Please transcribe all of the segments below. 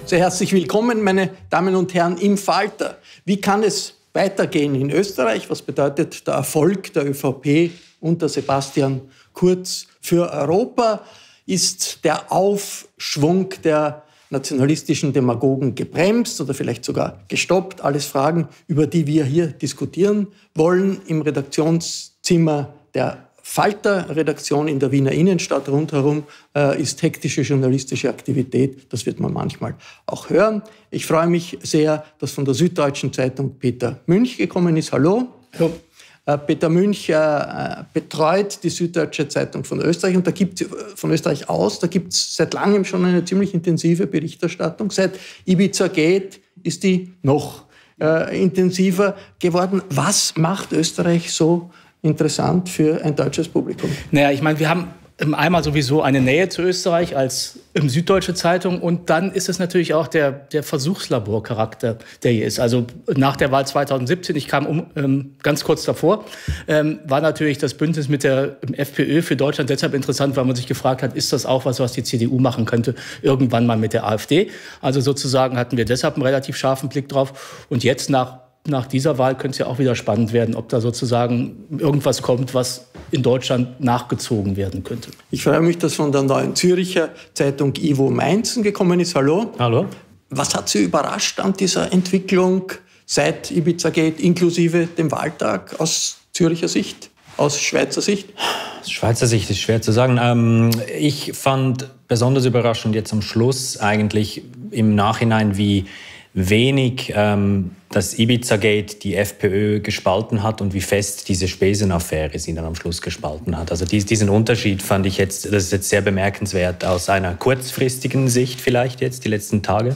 Sehr herzlich willkommen, meine Damen und Herren, im Falter. Wie kann es weitergehen in Österreich? Was bedeutet der Erfolg der ÖVP unter Sebastian Kurz für Europa? Ist der Aufschwung der nationalistischen Demagogen gebremst oder vielleicht sogar gestoppt? Alles Fragen, über die wir hier diskutieren wollen im Redaktionszimmer der Falter-Redaktion in der Wiener Innenstadt. Rundherum ist hektische journalistische Aktivität. Das wird man manchmal auch hören. Ich freue mich sehr, dass von der Süddeutschen Zeitung Peter Münch gekommen ist. Hallo. Hallo. Peter Münch betreut die Süddeutsche Zeitung von Österreich und von Österreich aus. Da gibt es seit langem schon eine ziemlich intensive Berichterstattung. Seit Ibiza Gate ist die noch intensiver geworden. Was macht Österreich so interessant für ein deutsches Publikum? Naja, ich meine, wir haben einmal sowieso eine Nähe zu Österreich als Süddeutsche Zeitung und dann ist es natürlich auch der Versuchslaborcharakter, der hier ist. Also nach der Wahl 2017, ich kam ganz kurz davor, war natürlich das Bündnis mit der FPÖ für Deutschland deshalb interessant, weil man sich gefragt hat, ist das auch was die CDU machen könnte, irgendwann mal mit der AfD. Also sozusagen hatten wir deshalb einen relativ scharfen Blick drauf und jetzt nach dieser Wahl könnte es ja auch wieder spannend werden, ob da sozusagen irgendwas kommt, was in Deutschland nachgezogen werden könnte. Ich freue mich, dass von der Neuen Zürcher Zeitung Ivo Mainzen gekommen ist. Hallo. Hallo. Was hat Sie überrascht an dieser Entwicklung seit Ibiza Gate, inklusive dem Wahltag aus Züricher Sicht, aus Schweizer Sicht? Aus Schweizer Sicht ist schwer zu sagen. Ich fand besonders überraschend jetzt am Schluss eigentlich im Nachhinein, wie wenig das Ibiza-Gate die FPÖ gespalten hat und wie fest diese Spesen-Affäre sie dann am Schluss gespalten hat. Also diesen Unterschied fand ich das ist jetzt sehr bemerkenswert aus einer kurzfristigen Sicht vielleicht jetzt, die letzten Tage.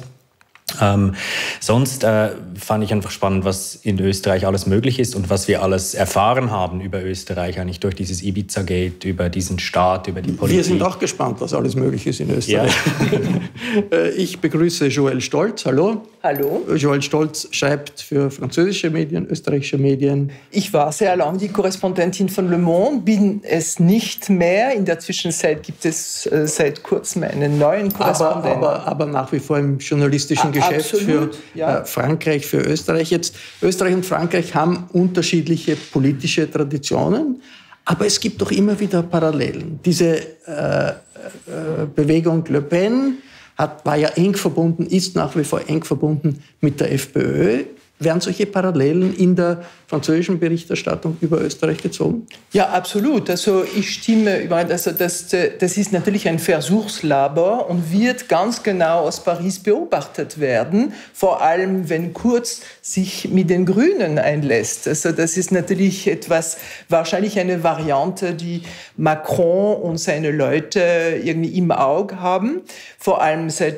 Sonst fand ich einfach spannend, was in Österreich alles möglich ist und was wir alles erfahren haben über Österreich, eigentlich durch dieses Ibiza-Gate, über diesen Staat, über die Politik. Wir sind auch gespannt, was alles möglich ist in Österreich. Ja. Ich begrüße Joël Stolz. Hallo. Hallo. Joël Stolz schreibt für französische Medien, österreichische Medien. Ich war sehr lange die Korrespondentin von Le Monde, bin es nicht mehr. In der Zwischenzeit gibt es seit kurzem einen neuen Korrespondenten. Aber nach wie vor im journalistischen Geschäft absolut, für Frankreich, für Österreich. Jetzt, Österreich und Frankreich haben unterschiedliche politische Traditionen, aber es gibt doch immer wieder Parallelen. Diese Bewegung Le Pen war ja eng verbunden, ist nach wie vor eng verbunden mit der FPÖ. Werden solche Parallelen in der französischen Berichterstattung über Österreich gezogen? Ja, absolut. Also ich stimme überein. Also das ist natürlich ein Versuchslabor und wird ganz genau aus Paris beobachtet werden. Vor allem, wenn Kurz sich mit den Grünen einlässt. Also das ist natürlich wahrscheinlich eine Variante, die Macron und seine Leute irgendwie im Auge haben. Vor allem seit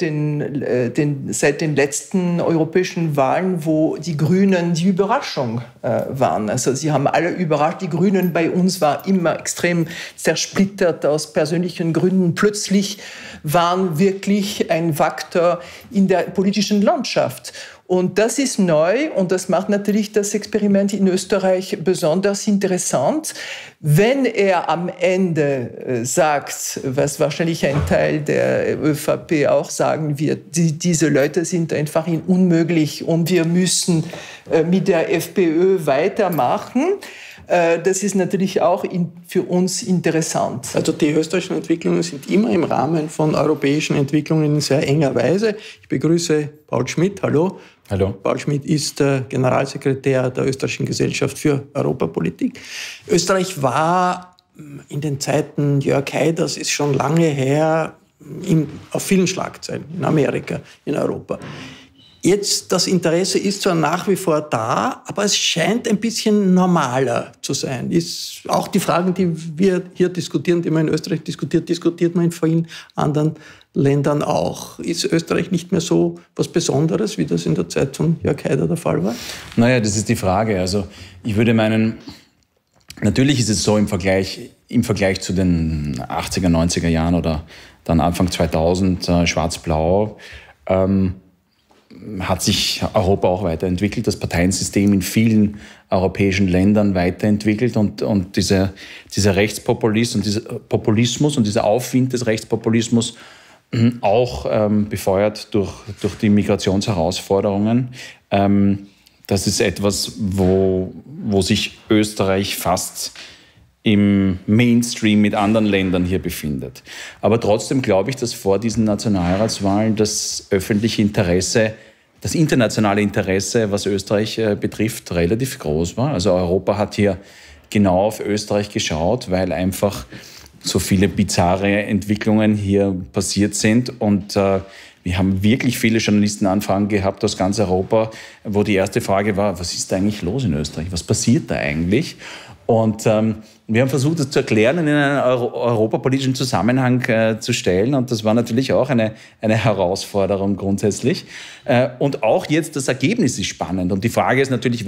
den letzten europäischen Wahlen, wo die Grünen die Überraschung waren. Also sie haben alle überrascht. Die Grünen bei uns waren immer extrem zersplittert aus persönlichen Gründen. Plötzlich waren wirklich ein Faktor in der politischen Landschaft. Und das ist neu und das macht natürlich das Experiment in Österreich besonders interessant. Wenn er am Ende sagt, was wahrscheinlich ein Teil der ÖVP auch sagen wird, diese Leute sind einfach unmöglich und wir müssen mit der FPÖ weitermachen, das ist natürlich auch für uns interessant. Also die österreichischen Entwicklungen sind immer im Rahmen von europäischen Entwicklungen in sehr enger Weise. Ich begrüße Paul Schmidt. Hallo. Hallo. Paul Schmidt ist Generalsekretär der Österreichischen Gesellschaft für Europapolitik. Österreich war in den Zeiten Jörg Haiders, ist schon lange her, auf vielen Schlagzeilen in Amerika, in Europa. Jetzt, das Interesse ist zwar nach wie vor da, aber es scheint ein bisschen normaler zu sein. Ist auch die Fragen, die wir hier diskutieren, die man in Österreich diskutiert man in vielen anderen Ländern auch. Ist Österreich nicht mehr so was Besonderes, wie das in der Zeit von Jörg Haider der Fall war? Naja, das ist die Frage. Also ich würde meinen, natürlich ist es so im Vergleich zu den 80er, 90er Jahren oder dann Anfang 2000, Schwarz-Blau, hat sich Europa auch weiterentwickelt, das Parteiensystem in vielen europäischen Ländern weiterentwickelt und dieser Rechtspopulismus und dieser Aufwind des Rechtspopulismus auch befeuert durch die Migrationsherausforderungen. Das ist etwas, wo sich Österreich fast im Mainstream mit anderen Ländern hier befindet. Aber trotzdem glaube ich, dass vor diesen Nationalratswahlen das öffentliche Interesse, das internationale Interesse, was Österreich betrifft, relativ groß war. Also Europa hat hier genau auf Österreich geschaut, weil einfach so viele bizarre Entwicklungen hier passiert sind. Und wir haben wirklich viele Journalistenanfragen gehabt aus ganz Europa, wo die erste Frage war, was ist da eigentlich los in Österreich? Was passiert da eigentlich? Und wir haben versucht, das zu erklären und in einen europapolitischen Zusammenhang zu stellen. Und das war natürlich auch eine Herausforderung grundsätzlich. Und auch jetzt das Ergebnis ist spannend. Und die Frage ist natürlich,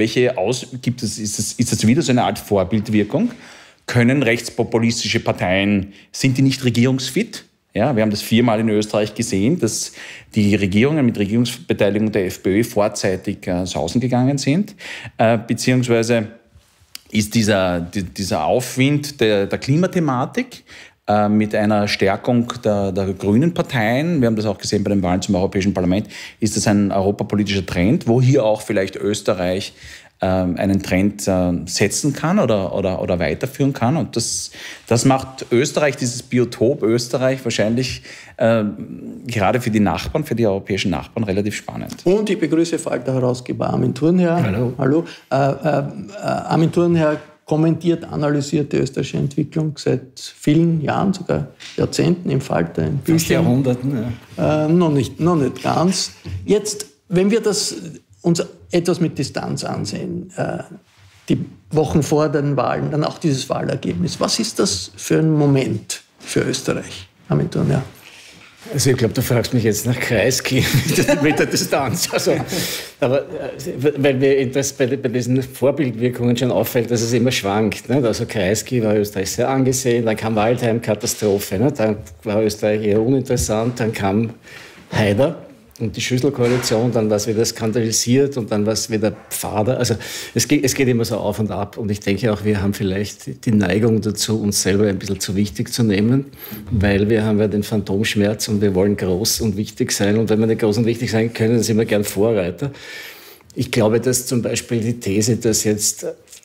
ist das wieder so eine Art Vorbildwirkung? Können rechtspopulistische Parteien, sind die nicht regierungsfit? Ja, wir haben das 4-mal in Österreich gesehen, dass die Regierungen mit Regierungsbeteiligung der FPÖ vorzeitig sausen gegangen sind, beziehungsweise ist dieser Aufwind der Klimathematik mit einer Stärkung der grünen Parteien, wir haben das auch gesehen bei den Wahlen zum Europäischen Parlament, ist das ein europapolitischer Trend, wo hier auch vielleicht Österreich einen Trend setzen kann oder weiterführen kann. Und das macht Österreich, dieses Biotop Österreich, wahrscheinlich gerade für die Nachbarn, für die europäischen Nachbarn relativ spannend. Und ich begrüße Falter-Herausgeber Armin Thurnherr. Hallo. Armin Thurnherr kommentiert, analysiert die österreichische Entwicklung seit vielen Jahren, sogar Jahrzehnten im Falter, in Büchern. Fast Jahrhunderten, ja. Noch nicht ganz. Jetzt, wenn wir uns etwas mit Distanz ansehen, die Wochen vor den Wahlen, dann auch dieses Wahlergebnis. Was ist das für ein Moment für Österreich? Armin Thurnherr. Also ich glaube, du fragst mich jetzt nach Kreisky mit der Distanz. Also, aber weil mir das bei diesen Vorbildwirkungen schon auffällt, dass es immer schwankt. Nicht? Also Kreisky war Österreich sehr angesehen, dann kam Waldheim, Katastrophe. Nicht? Dann war Österreich eher uninteressant, dann kam Haider und die Schüssel-Koalition, dann war es wieder skandalisiert und dann war es wieder Pfader. Also es geht immer so auf und ab. Und ich denke auch, wir haben vielleicht die Neigung dazu, uns selber ein bisschen zu wichtig zu nehmen, weil wir haben ja den Phantomschmerz und wir wollen groß und wichtig sein. Und wenn wir nicht groß und wichtig sein können, dann sind wir gern Vorreiter. Ich glaube, dass zum Beispiel die These, dass jetzt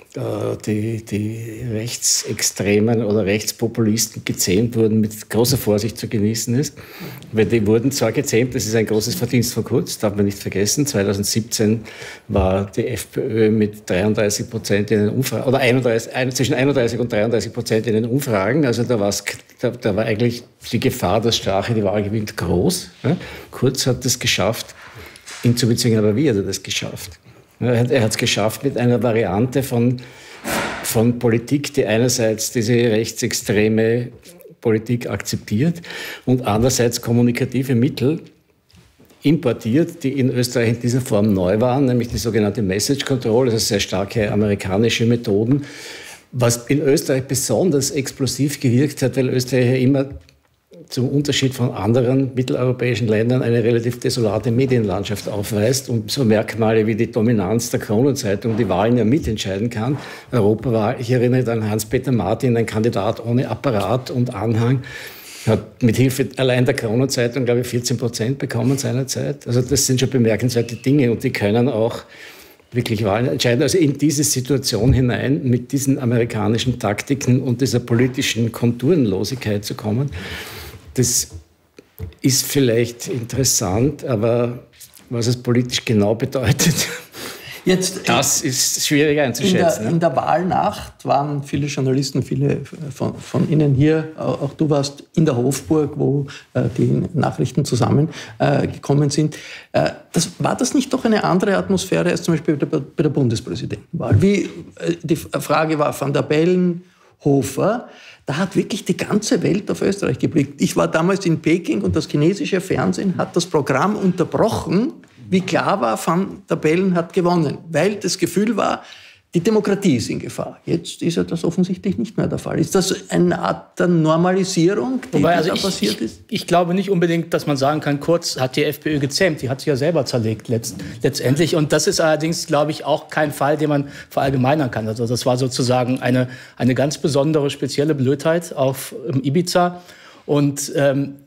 die Rechtsextremen oder Rechtspopulisten gezähmt wurden, mit großer Vorsicht zu genießen ist. Weil die wurden zwar gezähmt, das ist ein großes Verdienst von Kurz, darf man nicht vergessen. 2017 war die FPÖ mit 33% in den Umfragen, oder zwischen 31 und 33% in den Umfragen. Also da war eigentlich die Gefahr, dass Strache die Wahl gewinnt, groß. Kurz hat es geschafft, ihn zu bezwingen, aber wie hat er das geschafft? Er hat es geschafft mit einer Variante von Politik, die einerseits diese rechtsextreme Politik akzeptiert und andererseits kommunikative Mittel importiert, die in Österreich in dieser Form neu waren, nämlich die sogenannte Message Control, also sehr starke amerikanische Methoden, was in Österreich besonders explosiv gewirkt hat, weil Österreich ja immer zum Unterschied von anderen mitteleuropäischen Ländern eine relativ desolate Medienlandschaft aufweist und so Merkmale wie die Dominanz der Kronenzeitung die Wahlen ja mitentscheiden kann. Europawahl, ich erinnere an Hans-Peter Martin, ein Kandidat ohne Apparat und Anhang, hat mit Hilfe allein der Kronenzeitung, glaube ich, 14% bekommen seinerzeit. Also das sind schon bemerkenswerte Dinge und die können auch wirklich Wahlen entscheiden. Also in diese Situation hinein mit diesen amerikanischen Taktiken und dieser politischen Konturenlosigkeit zu kommen, das ist vielleicht interessant, aber was es politisch genau bedeutet, das ist schwierig einzuschätzen. In der Wahlnacht waren viele Journalisten, viele von Ihnen hier, auch du warst in der Hofburg, wo die Nachrichten zusammengekommen sind. War das nicht doch eine andere Atmosphäre als zum Beispiel bei der Bundespräsidentenwahl? Wie die Frage war Van der Bellen, Hofer, da hat wirklich die ganze Welt auf Österreich geblickt. Ich war damals in Peking und das chinesische Fernsehen hat das Programm unterbrochen, wie klar war, Van der Bellen hat gewonnen, weil das Gefühl war, die Demokratie ist in Gefahr. Jetzt ist ja das offensichtlich nicht mehr der Fall. Ist das eine Art der Normalisierung, die da passiert ist? Ich glaube nicht unbedingt, dass man sagen kann, Kurz hat die FPÖ gezähmt. Die hat sie ja selber zerlegt letztendlich. Und das ist allerdings, glaube ich, auch kein Fall, den man verallgemeinern kann. Also das war sozusagen eine ganz besondere, spezielle Blödheit auf Ibiza. Und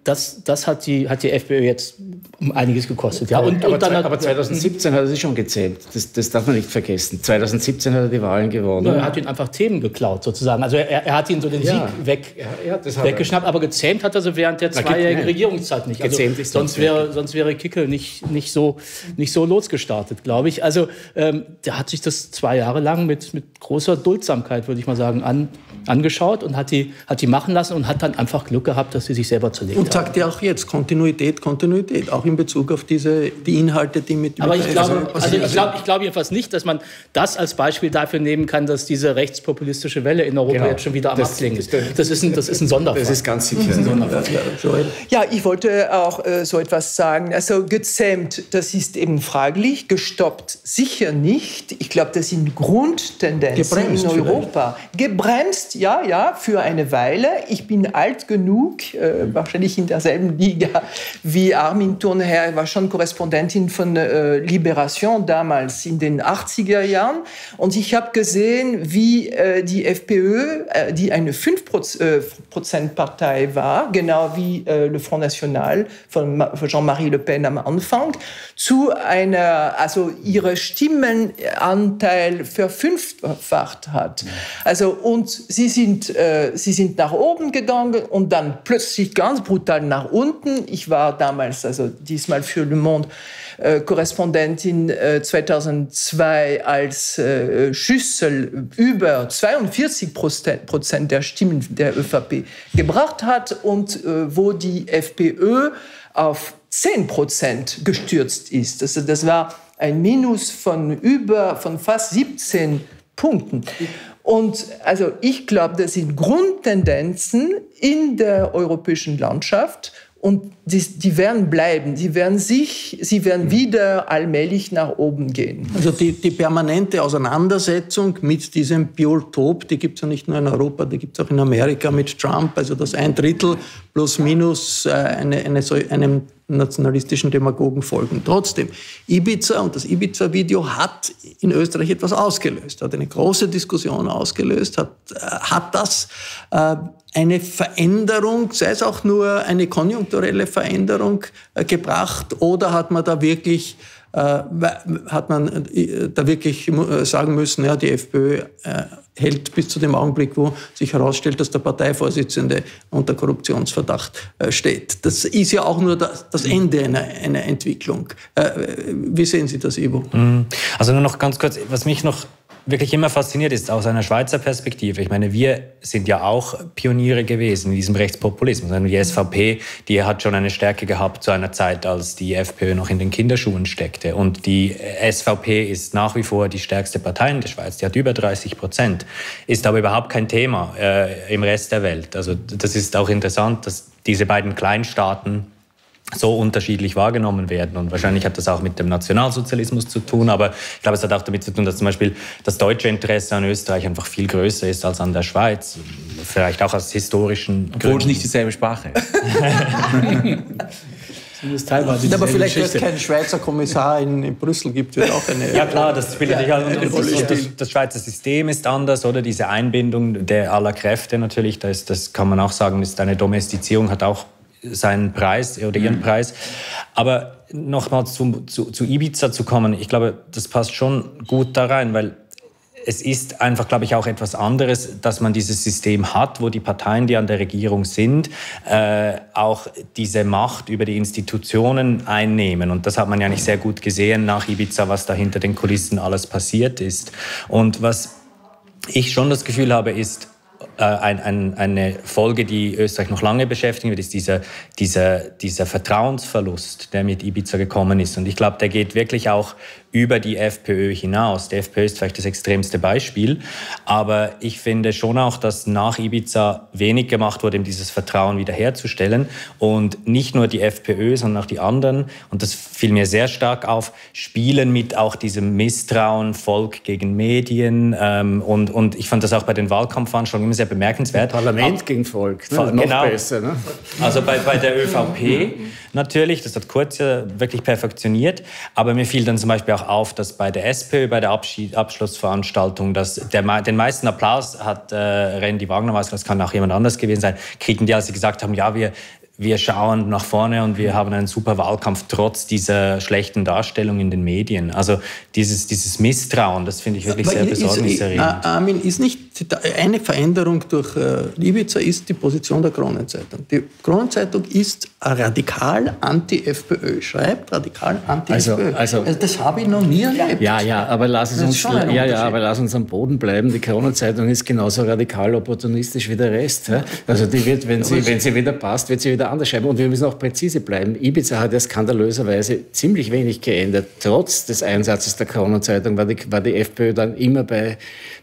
das hat die FPÖ jetzt um einiges gekostet. Ja, aber 2017 hat er sich schon gezähmt. Das darf man nicht vergessen. 2017 hat er die Wahlen gewonnen. Er hat ihn einfach Themen geklaut, sozusagen. Also er hat ihn so den Sieg weggeschnappt, aber gezähmt hat er so während der zweijährigen Regierungszeit nicht. Also, sonst wäre Kickl nicht so losgestartet, glaube ich. Also der hat sich das 2 Jahre lang mit großer Duldsamkeit, würde ich mal sagen, angeschaut und hat die machen lassen und hat dann einfach Glück gehabt, dass sie sich selber zerlegt haben. Und sagt ja auch jetzt Kontinuität, auch in Bezug auf die Inhalte, die mit... Aber ich glaube jedenfalls nicht, dass man das als Beispiel dafür nehmen kann, dass diese rechtspopulistische Welle in Europa jetzt schon wieder am Abklingen ist. Das ist ein Sonderfall. Das ist ganz sicher ein Sonderfall. Ja, ich wollte auch so etwas sagen. Also gezähmt, das ist eben fraglich. Gestoppt sicher nicht. Ich glaube, das sind Grundtendenzen in Europa. Gebremst, ja, für eine Weile. Ich bin alt genug, wahrscheinlich in derselben Liga wie Armin Thurnherr, war schon Korrespondentin von Libération damals in den 80er Jahren. Und ich habe gesehen, wie die FPÖ, die eine 5%-Partei war, genau wie le Front National von Jean-Marie Le Pen am Anfang, also ihre Stimmenanteil verfünffacht hat. Also, und sie sind nach oben gegangen und dann plötzlich ganz brutal nach unten. Ich war damals, also diesmal für Le Monde, Korrespondentin 2002, als Schüssel über 42% der Stimmen der ÖVP gebracht hat und wo die FPÖ auf 10% gestürzt ist. Also das war ein Minus von fast 17 Punkten. Und also ich glaube, das sind Grundtendenzen in der europäischen Landschaft und die werden bleiben. Sie werden wieder allmählich nach oben gehen. Also die permanente Auseinandersetzung mit diesem Biotop, die gibt es ja nicht nur in Europa, die gibt es auch in Amerika mit Trump, also das 1/3 plus minus einem nationalistischen Demagogen folgen. Trotzdem, Ibiza und das Ibiza-Video hat in Österreich etwas ausgelöst, hat eine große Diskussion ausgelöst, hat das eine Veränderung, sei es auch nur eine konjunkturelle Veränderung gebracht, oder hat man da wirklich sagen müssen, ja, die FPÖ hält bis zu dem Augenblick, wo sich herausstellt, dass der Parteivorsitzende unter Korruptionsverdacht steht. Das ist ja auch nur das Ende einer Entwicklung. Wie sehen Sie das, Ivo? Also nur noch ganz kurz, was mich noch wirklich immer fasziniert ist, aus einer Schweizer Perspektive. Ich meine, wir sind ja auch Pioniere gewesen in diesem Rechtspopulismus. Die SVP, die hat schon eine Stärke gehabt zu einer Zeit, als die FPÖ noch in den Kinderschuhen steckte. Und die SVP ist nach wie vor die stärkste Partei in der Schweiz. Die hat über 30%. Ist aber überhaupt kein Thema im Rest der Welt. Also das ist auch interessant, dass diese beiden Kleinstaaten so unterschiedlich wahrgenommen werden. Und wahrscheinlich hat das auch mit dem Nationalsozialismus zu tun, aber ich glaube, es hat auch damit zu tun, dass zum Beispiel das deutsche Interesse an Österreich einfach viel größer ist als an der Schweiz. Vielleicht auch aus historischen Gründen. Obwohl es nicht dieselbe Sprache ist. Aber vielleicht, dass es keinen Schweizer Kommissar in Brüssel gibt, wird auch eine... Ja klar, das spielt natürlich auch. Das Schweizer System ist anders, oder? Diese Einbindung aller Kräfte natürlich, das kann man auch sagen, ist eine Domestizierung, hat auch seinen Preis oder ihren Preis. Aber nochmal zu Ibiza zu kommen, ich glaube, das passt schon gut da rein, weil es ist einfach, glaube ich, auch etwas anderes, dass man dieses System hat, wo die Parteien, die an der Regierung sind, auch diese Macht über die Institutionen einnehmen. Und das hat man ja nicht sehr gut gesehen nach Ibiza, was da hinter den Kulissen alles passiert ist. Und was ich schon das Gefühl habe, ist, eine Folge, die Österreich noch lange beschäftigen wird, ist dieser Vertrauensverlust, der mit Ibiza gekommen ist. Und ich glaube, der geht wirklich auch über die FPÖ hinaus. Die FPÖ ist vielleicht das extremste Beispiel, aber ich finde schon auch, dass nach Ibiza wenig gemacht wurde, um dieses Vertrauen wiederherzustellen. Und nicht nur die FPÖ, sondern auch die anderen, und das fiel mir sehr stark auf, spielen mit auch diesem Misstrauen, Volk gegen Medien. Und ich fand das auch bei den Wahlkampfveranstaltungen immer sehr bemerkenswert. Parlament gegen Volk, ne? Genau. Noch besser. Ne? Also bei der ÖVP natürlich, das hat Kurz ja wirklich perfektioniert, aber mir fiel dann zum Beispiel auch auf, dass bei der SPÖ, bei der Abschlussveranstaltung, den meisten Applaus hat Randy Wagner, das kann auch jemand anders gewesen sein, kriegen die, als sie gesagt haben, ja, wir wir schauen nach vorne und wir haben einen super Wahlkampf trotz dieser schlechten Darstellung in den Medien. Also dieses Misstrauen, das finde ich wirklich sehr besorgniserregend. Armin, ist nicht eine Veränderung durch Ibiza ist die Position der Kronenzeitung. Die Kronenzeitung ist radikal anti-FPÖ, schreibt radikal anti-FPÖ. Also das habe ich noch nie erlebt. Ja, aber lass uns am Boden bleiben. Die Kronenzeitung ist genauso radikal opportunistisch wie der Rest. Also die wird, wenn sie wieder passt, wird sie wieder anders schreiben. Und wir müssen auch präzise bleiben. Ibiza hat ja skandalöserweise ziemlich wenig geändert. Trotz des Einsatzes der Kronenzeitung war die FPÖ dann immer bei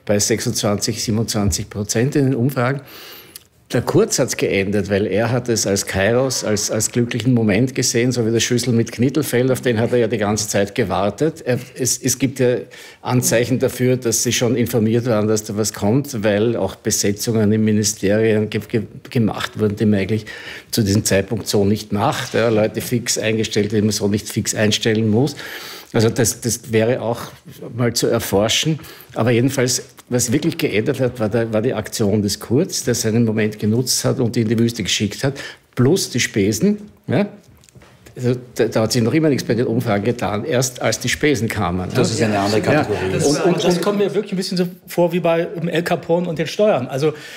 26-27% in den Umfragen. Der Kurz hat es geändert, weil er hat es als Kairos, als glücklichen Moment gesehen, so wie der Schüssel mit Knittelfeld, auf den hat er ja die ganze Zeit gewartet. Es gibt ja Anzeichen dafür, dass sie schon informiert waren, dass da was kommt, weil auch Besetzungen in Ministerien gemacht wurden, die man eigentlich zu diesem Zeitpunkt so nicht macht. Ja, Leute fix eingestellt, die man so nicht fix einstellen muss. Also das wäre auch mal zu erforschen. Aber jedenfalls, was wirklich geändert hat, war die Aktion des Kurz, der seinen Moment genutzt hat und ihn in die Wüste geschickt hat, plus die Spesen. Ja? Also, da hat sich noch immer nichts bei den Umfragen getan, erst als die Spesen kamen. Das ist eine andere Kategorie. Ja. Und das kommt mir wirklich ein bisschen so vor wie bei El Capone und den Steuern.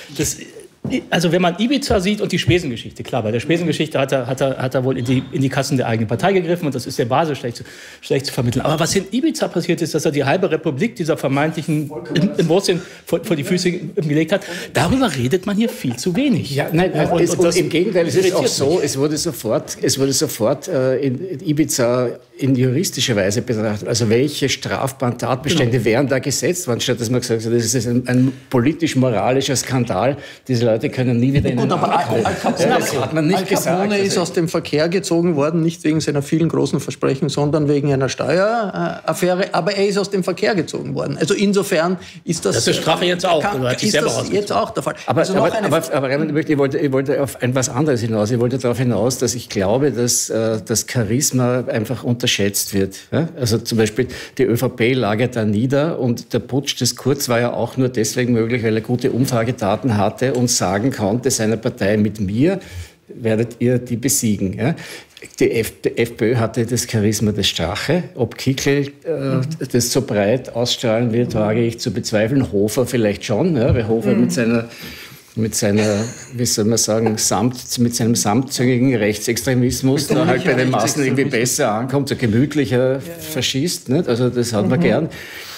Also wenn man Ibiza sieht und die Spesengeschichte, klar, bei der Spesengeschichte hat er wohl in die Kassen der eigenen Partei gegriffen und das ist der Basis schlecht zu vermitteln. Aber was in Ibiza passiert ist, dass er die halbe Republik dieser vermeintlichen Wurzeln vor die Füße gelegt hat, darüber redet man hier viel zu wenig. Ja, nein, und im Gegenteil, es ist auch so, es wurde sofort in Ibiza in juristischer Weise betrachtet. Also welche strafbaren Tatbestände wären da gesetzt worden, statt dass man gesagt hat, das ist ein politisch-moralischer Skandal. Diese Leute können nie wieder in den Amt kommen. Das hat man nicht gesagt. Al Capone ist aus dem Verkehr gezogen worden, nicht wegen seiner vielen großen Versprechen, sondern wegen einer Steueraffäre. Aber er ist aus dem Verkehr gezogen worden. Also insofern ist das... Das ist Strafe jetzt auch. Ist das jetzt auch der Fall. Aber Raimund, ich wollte auf etwas anderes hinaus. Ich wollte darauf hinaus, dass ich glaube, dass das Charisma einfach unterschätzt wird. Ja? Also zum Beispiel die ÖVP lagert da nieder und der Putsch des Kurz war ja auch nur deswegen möglich, weil er gute Umfragedaten hatte und sagen konnte seiner Partei, mit mir werdet ihr die besiegen. Ja? Die FPÖ hatte das Charisma des Strache. Ob Kickl das so breit ausstrahlen wird, wage ich zu bezweifeln. Hofer vielleicht schon, ja? Weil Hofer mit seiner, wie soll man sagen, mit seinem samtzüngigen Rechtsextremismus da halt bei den Massen irgendwie besser ankommt, so gemütlicher Faschist, nicht? Also das hat man gern.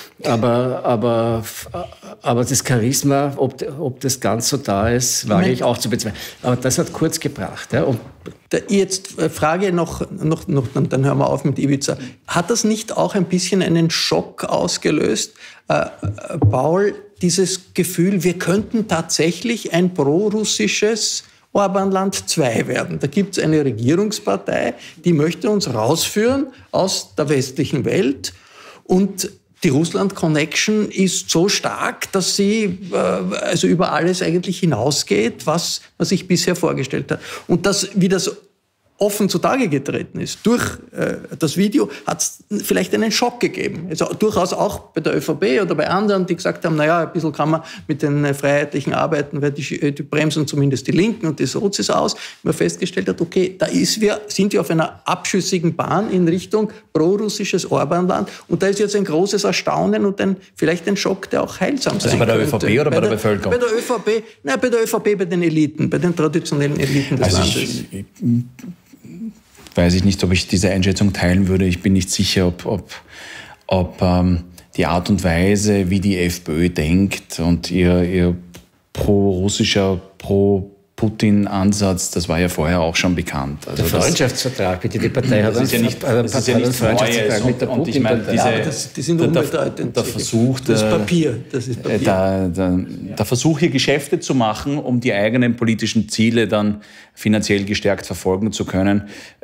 Aber das Charisma, ob das ganz so da ist, wage ich auch zu bezweifeln. Aber das hat Kurz gebracht. Ja? Und jetzt Frage noch, dann hören wir auf mit Ibiza. Hat das nicht auch ein bisschen einen Schock ausgelöst, Paul, dieses Gefühl, wir könnten tatsächlich ein prorussisches Orban-Land 2 werden? Da gibt es eine Regierungspartei, die möchte uns rausführen aus der westlichen Welt und die Russland-Connection ist so stark, dass sie also über alles eigentlich hinausgeht, was man sich bisher vorgestellt hat. Und wie das offen zutage getreten ist durch das Video, hat es vielleicht einen Schock gegeben. Also durchaus auch bei der ÖVP oder bei anderen, die gesagt haben, naja, ein bisschen kann man mit den Freiheitlichen arbeiten, weil die bremsen zumindest die Linken und die Sozis aus. Man festgestellt hat, okay, sind wir auf einer abschüssigen Bahn in Richtung prorussisches Orban-Land und da ist jetzt ein großes Erstaunen und vielleicht ein Schock, der auch heilsam sein könnte. Also bei der ÖVP oder bei der Bevölkerung? Bei der ÖVP, bei den Eliten, bei den traditionellen Eliten des Landes. Weiß ich nicht, ob ich diese Einschätzung teilen würde. Ich bin nicht sicher, ob die Art und Weise, wie die FPÖ denkt und ihr pro-russischer, pro-Putin-Ansatz, das war ja vorher auch schon bekannt. Also der Freundschaftsvertrag, bitte, die Partei hat das ist ja nicht Freundschaftsvertrag mit der Putin-Partei. Die sind unbedeutend. Der Versuch, das ist Papier. der Versuch, hier Geschäfte zu machen, um die eigenen politischen Ziele dann finanziell gestärkt verfolgen zu können.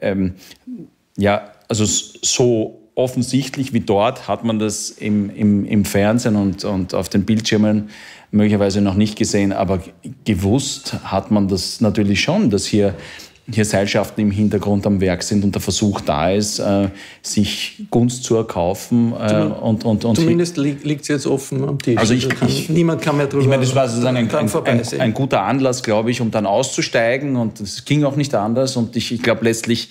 Also so offensichtlich wie dort hat man das im Fernsehen und auf den Bildschirmen möglicherweise noch nicht gesehen, aber gewusst hat man das natürlich schon, dass hier hier Seilschaften im Hintergrund am Werk sind und der Versuch da ist, sich Gunst zu erkaufen. Zumindest liegt es jetzt offen am Tisch. Also niemand kann mehr drüber. Ich meine, das war sozusagen ein guter Anlass, glaube ich, um dann auszusteigen, und es ging auch nicht anders, und ich glaube, letztlich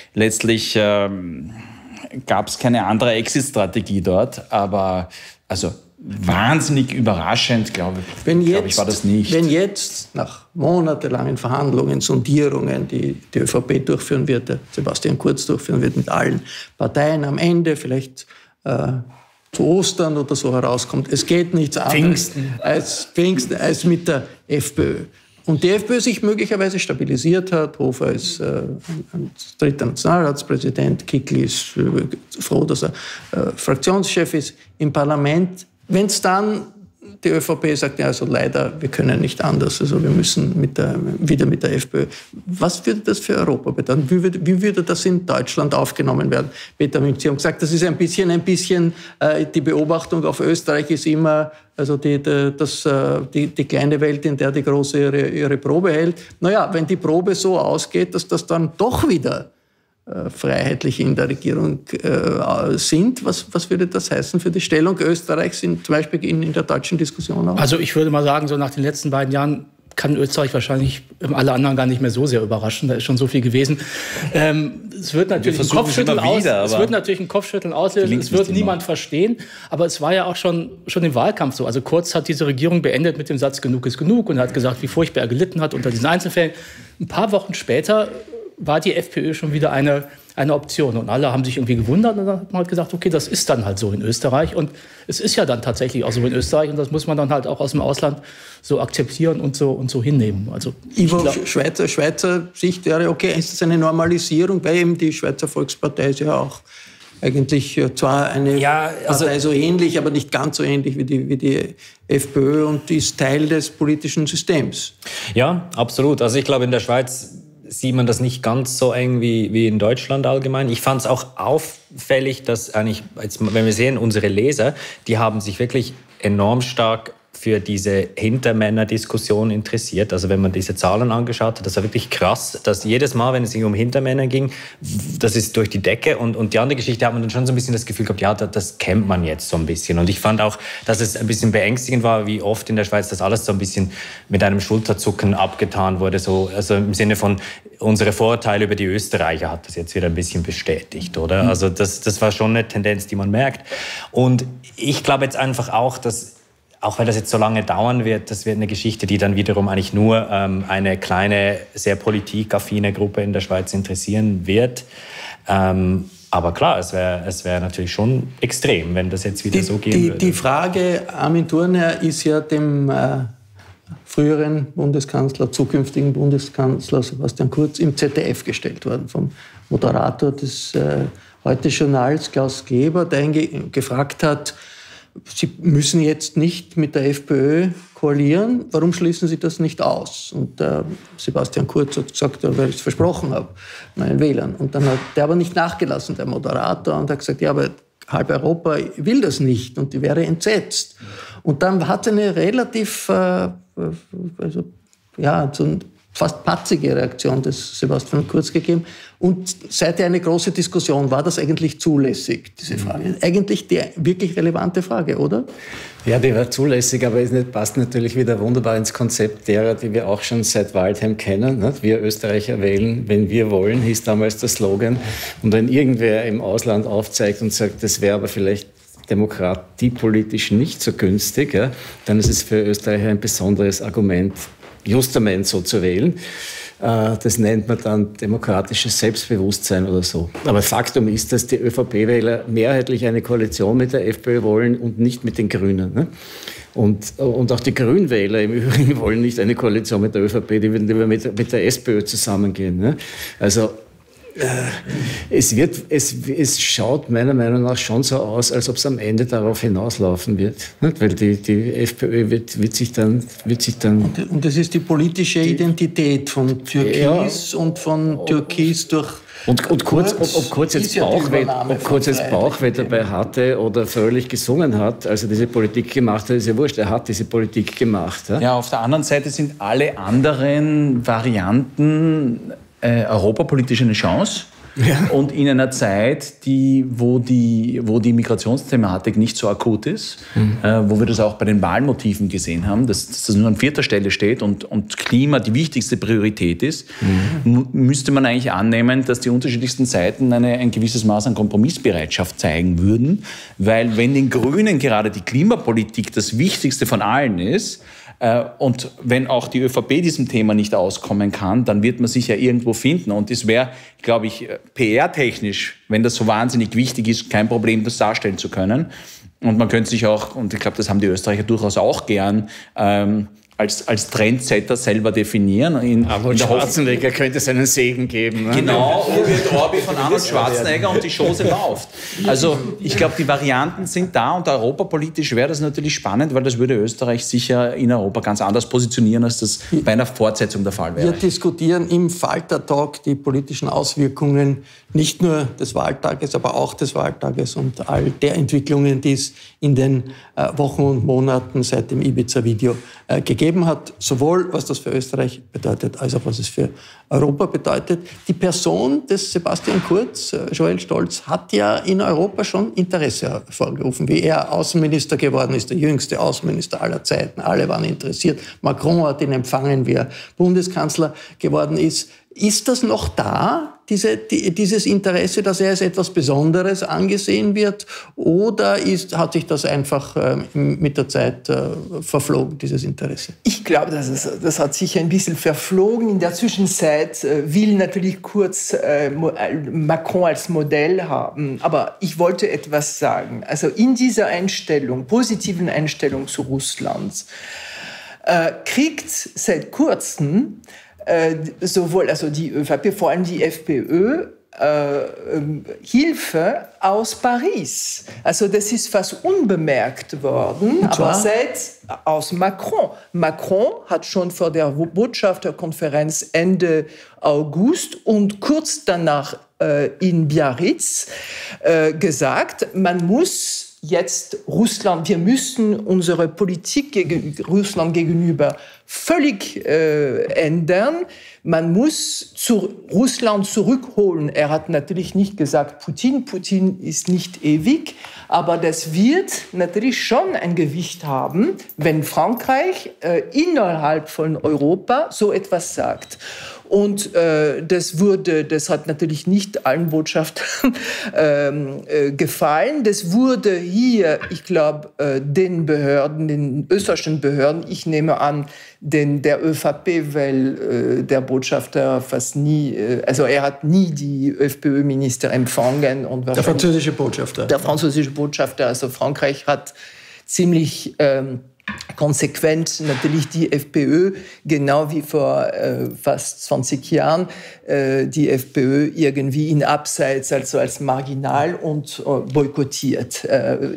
gab es keine andere Exit-Strategie dort, aber also wahnsinnig überraschend, glaube ich, war das nicht. Wenn jetzt nach monatelangen Verhandlungen, Sondierungen, die ÖVP durchführen wird, der Sebastian Kurz durchführen wird mit allen Parteien, am Ende vielleicht zu Ostern oder so herauskommt, es geht nichts anderes als mit der FPÖ. Und die FPÖ sich möglicherweise stabilisiert hat. Hofer ist dritter Nationalratspräsident, Kickl ist froh, dass er Fraktionschef ist im Parlament. Wenn es dann die ÖVP sagt, ja, also leider, wir können nicht anders, also wir müssen wieder mit der FPÖ. Was würde das für Europa bedeuten? Wie würde das in Deutschland aufgenommen werden? Peter Münch, Sie haben gesagt, das ist ein bisschen die Beobachtung auf Österreich ist immer, also die kleine Welt, in der die Große ihre Probe hält. Naja, wenn die Probe so ausgeht, dass das dann doch wieder freiheitlich in der Regierung sind. Was würde das heißen für die Stellung Österreichs zum Beispiel in der deutschen Diskussion auch? Also ich würde mal sagen, so nach den letzten beiden Jahren kann Österreich wahrscheinlich alle anderen gar nicht mehr so sehr überraschen. Da ist schon so viel gewesen. Es wird natürlich ein Kopfschütteln auslösen. Es wird niemand verstehen. Aber es war ja auch schon im Wahlkampf so. Also Kurz hat diese Regierung beendet mit dem Satz, genug ist genug, und hat gesagt, wie furchtbar er gelitten hat unter diesen Einzelfällen. Ein paar Wochen später war die FPÖ schon wieder eine Option. Und alle haben sich irgendwie gewundert, und dann hat man halt gesagt, okay, das ist dann halt so in Österreich. Und es ist ja dann tatsächlich auch so in Österreich, und das muss man dann halt auch aus dem Ausland so akzeptieren und so hinnehmen. Also Schweizer Sicht wäre, okay, ist das eine Normalisierung, weil eben die Schweizer Volkspartei ist ja auch eigentlich zwar eine Partei so ähnlich, aber nicht ganz so ähnlich wie die FPÖ, und ist Teil des politischen Systems. Ja, absolut. Also ich glaube, in der Schweiz sieht man das nicht ganz so eng wie in Deutschland allgemein. Ich fand es auch auffällig, dass eigentlich, wenn wir sehen, unsere Leser, die haben sich wirklich enorm stark für diese Hintermänner-Diskussion interessiert. Also wenn man diese Zahlen angeschaut hat, das war wirklich krass, dass jedes Mal, wenn es um Hintermänner ging, das ist durch die Decke. Und die andere Geschichte hat man dann schon so ein bisschen das Gefühl gehabt, ja, das kennt man jetzt so ein bisschen. Und ich fand auch, dass es ein bisschen beängstigend war, wie oft in der Schweiz das alles so ein bisschen mit einem Schulterzucken abgetan wurde. So, also im Sinne von, unsere Vorurteile über die Österreicher hat das jetzt wieder ein bisschen bestätigt, oder? Also das war schon eine Tendenz, die man merkt. Und ich glaube jetzt einfach auch, dass auch weil das jetzt so lange dauern wird, das wird eine Geschichte, die dann wiederum eigentlich nur eine kleine, sehr politikaffine Gruppe in der Schweiz interessieren wird. Aber klar, es wär natürlich schon extrem, wenn das jetzt wieder so gehen würde. Die Frage, Armin Thurnherr ist ja dem früheren Bundeskanzler, zukünftigen Bundeskanzler Sebastian Kurz im ZDF gestellt worden, vom Moderator des Heute-Journals Klaus Kleber, der ihn gefragt hat, Sie müssen jetzt nicht mit der FPÖ koalieren. Warum schließen Sie das nicht aus? Und Sebastian Kurz hat gesagt, weil ich es versprochen habe, meinen Wählern. Und dann hat der aber nicht nachgelassen, der Moderator, und hat gesagt, ja, aber halb Europa will das nicht, und die wäre entsetzt. Und dann hat es eine relativ, fast patzige Reaktion des Sebastian Kurz gegeben. Und seither eine große Diskussion, war das eigentlich zulässig, diese Frage? Eigentlich die wirklich relevante Frage, oder? Ja, die war zulässig, aber es passt natürlich wieder wunderbar ins Konzept derer, die wir auch schon seit Waldheim kennen. Nicht? Wir Österreicher wählen, wenn wir wollen, hieß damals der Slogan. Und wenn irgendwer im Ausland aufzeigt und sagt, das wäre aber vielleicht demokratiepolitisch nicht so günstig, ja, dann ist es für Österreicher ein besonderes Argument, justament so zu wählen. Das nennt man dann demokratisches Selbstbewusstsein oder so. Aber Faktum ist, dass die ÖVP-Wähler mehrheitlich eine Koalition mit der FPÖ wollen und nicht mit den Grünen. Ne? Und auch die Grünwähler im Übrigen wollen nicht eine Koalition mit der ÖVP, die würden lieber mit der SPÖ zusammengehen. Ne? Also es schaut meiner Meinung nach schon so aus, als ob es am Ende darauf hinauslaufen wird. Nicht? Weil die FPÖ wird sich dann... Und das ist die politische Identität von Türkis und von Türkis durch... Und Kurz jetzt Bauchweh dabei hatte oder fröhlich gesungen hat, als er diese Politik gemacht hat, ist ja wurscht, er hat diese Politik gemacht. Ja, auf der anderen Seite sind alle anderen Varianten europapolitisch eine Chance. Ja. Und in einer Zeit, wo die Migrationsthematik nicht so akut ist, wo wir das auch bei den Wahlmotiven gesehen haben, dass das nur an 4. Stelle steht und Klima die wichtigste Priorität ist, müsste man eigentlich annehmen, dass die unterschiedlichsten Seiten ein gewisses Maß an Kompromissbereitschaft zeigen würden. Weil wenn den Grünen gerade die Klimapolitik das Wichtigste von allen ist, und wenn auch die ÖVP diesem Thema nicht auskommen kann, dann wird man sich ja irgendwo finden. Und es wäre, glaube ich, PR-technisch, wenn das so wahnsinnig wichtig ist, kein Problem, das darstellen zu können. Und man könnte sich auch, und ich glaube, das haben die Österreicher durchaus auch gern, als Trendsetter selber definieren. Aber Schwarzenegger könnte es einen Segen geben. Ne? Genau, wird Orbi von Arnold Schwarzenegger und die Chose läuft. Also ich glaube, die Varianten sind da und europapolitisch wäre das natürlich spannend, weil das würde Österreich sicher in Europa ganz anders positionieren, als das bei einer Fortsetzung der Fall wäre. Wir diskutieren im Falter-Talk die politischen Auswirkungen nicht nur des Wahltages, aber auch des Wahltages und all der Entwicklungen, die es in den Wochen und Monaten seit dem Ibiza-Video gegeben hat, sowohl was das für Österreich bedeutet, als auch was es für Europa bedeutet. Die Person des Sebastian Kurz, Joel Stolz, hat ja in Europa schon Interesse hervorgerufen. Wie er Außenminister geworden ist, der jüngste Außenminister aller Zeiten. Alle waren interessiert. Macron hat ihn empfangen, wie er Bundeskanzler geworden ist. Ist das noch da, dieses Interesse, dass er als etwas Besonderes angesehen wird? Oder hat sich das einfach mit der Zeit verflogen, dieses Interesse? Ich glaube, das hat sich ein bisschen verflogen. In der Zwischenzeit will natürlich Kurz Macron als Modell haben. Aber ich wollte etwas sagen. Also in dieser positiven Einstellung zu Russland, kriegt seit kurzem sowohl also die ÖVP, vor allem die FPÖ, Hilfe aus Paris. Also das ist fast unbemerkt worden, aber aus Macron. Macron hat schon vor der Botschafterkonferenz Ende August und kurz danach in Biarritz gesagt, man muss jetzt wir müssen unsere Politik Russland gegenüber völlig ändern. Man muss Russland zurückholen. Er hat natürlich nicht gesagt, Putin ist nicht ewig, aber das wird natürlich schon ein Gewicht haben, wenn Frankreich innerhalb von Europa so etwas sagt. Und das hat natürlich nicht allen Botschaftern gefallen. Das wurde hier, ich glaube, den österreichischen Behörden, ich nehme an, der ÖVP, weil der Botschafter fast nie, also er hat nie die FPÖ-Minister empfangen. Und der französische Botschafter. Der französische Botschafter, also Frankreich hat ziemlich konsequent natürlich die FPÖ, genau wie vor fast 20 Jahren, die FPÖ irgendwie in Abseits, also als marginal und boykottiert,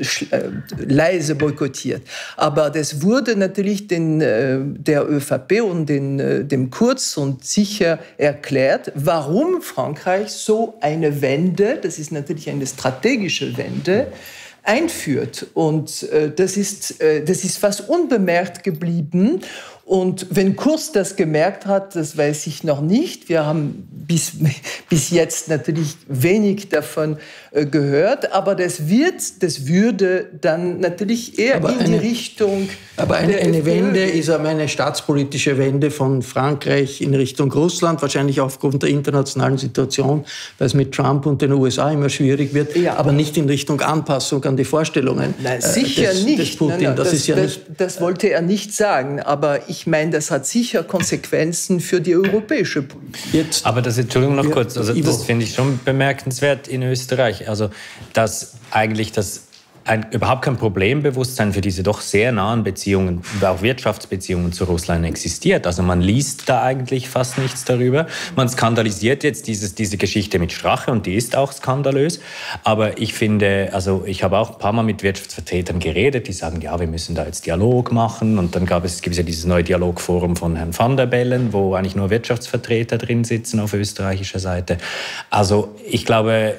leise boykottiert. Aber das wurde natürlich der ÖVP und dem Kurz und sicher erklärt, warum Frankreich so eine Wende, das ist natürlich eine strategische Wende, einführt. Und das ist fast unbemerkt geblieben. Und wenn Kurz das gemerkt hat, das weiß ich noch nicht. Wir haben bis jetzt natürlich wenig davon gehört. Aber das würde dann natürlich eher in die Richtung... Aber eine Wende ist aber eine staatspolitische Wende von Frankreich in Richtung Russland, wahrscheinlich aufgrund der internationalen Situation, weil es mit Trump und den USA immer schwierig wird, aber nicht in Richtung Anpassung an die Vorstellungen des Putin. Das wollte er nicht sagen, aber ich meine, das hat sicher Konsequenzen für die europäische Politik. Aber Entschuldigung noch kurz, also das finde ich schon bemerkenswert in Österreich, also dass eigentlich überhaupt kein Problembewusstsein für diese doch sehr nahen Beziehungen, auch Wirtschaftsbeziehungen zu Russland existiert. Also man liest da eigentlich fast nichts darüber. Man skandalisiert jetzt diese Geschichte mit Strache und die ist auch skandalös. Aber ich finde, also ich habe auch ein paar Mal mit Wirtschaftsvertretern geredet, die sagen, ja, wir müssen da jetzt Dialog machen. Und dann gibt es ja dieses neue Dialogforum von Herrn van der Bellen, wo eigentlich nur Wirtschaftsvertreter drin sitzen auf österreichischer Seite. Also ich glaube,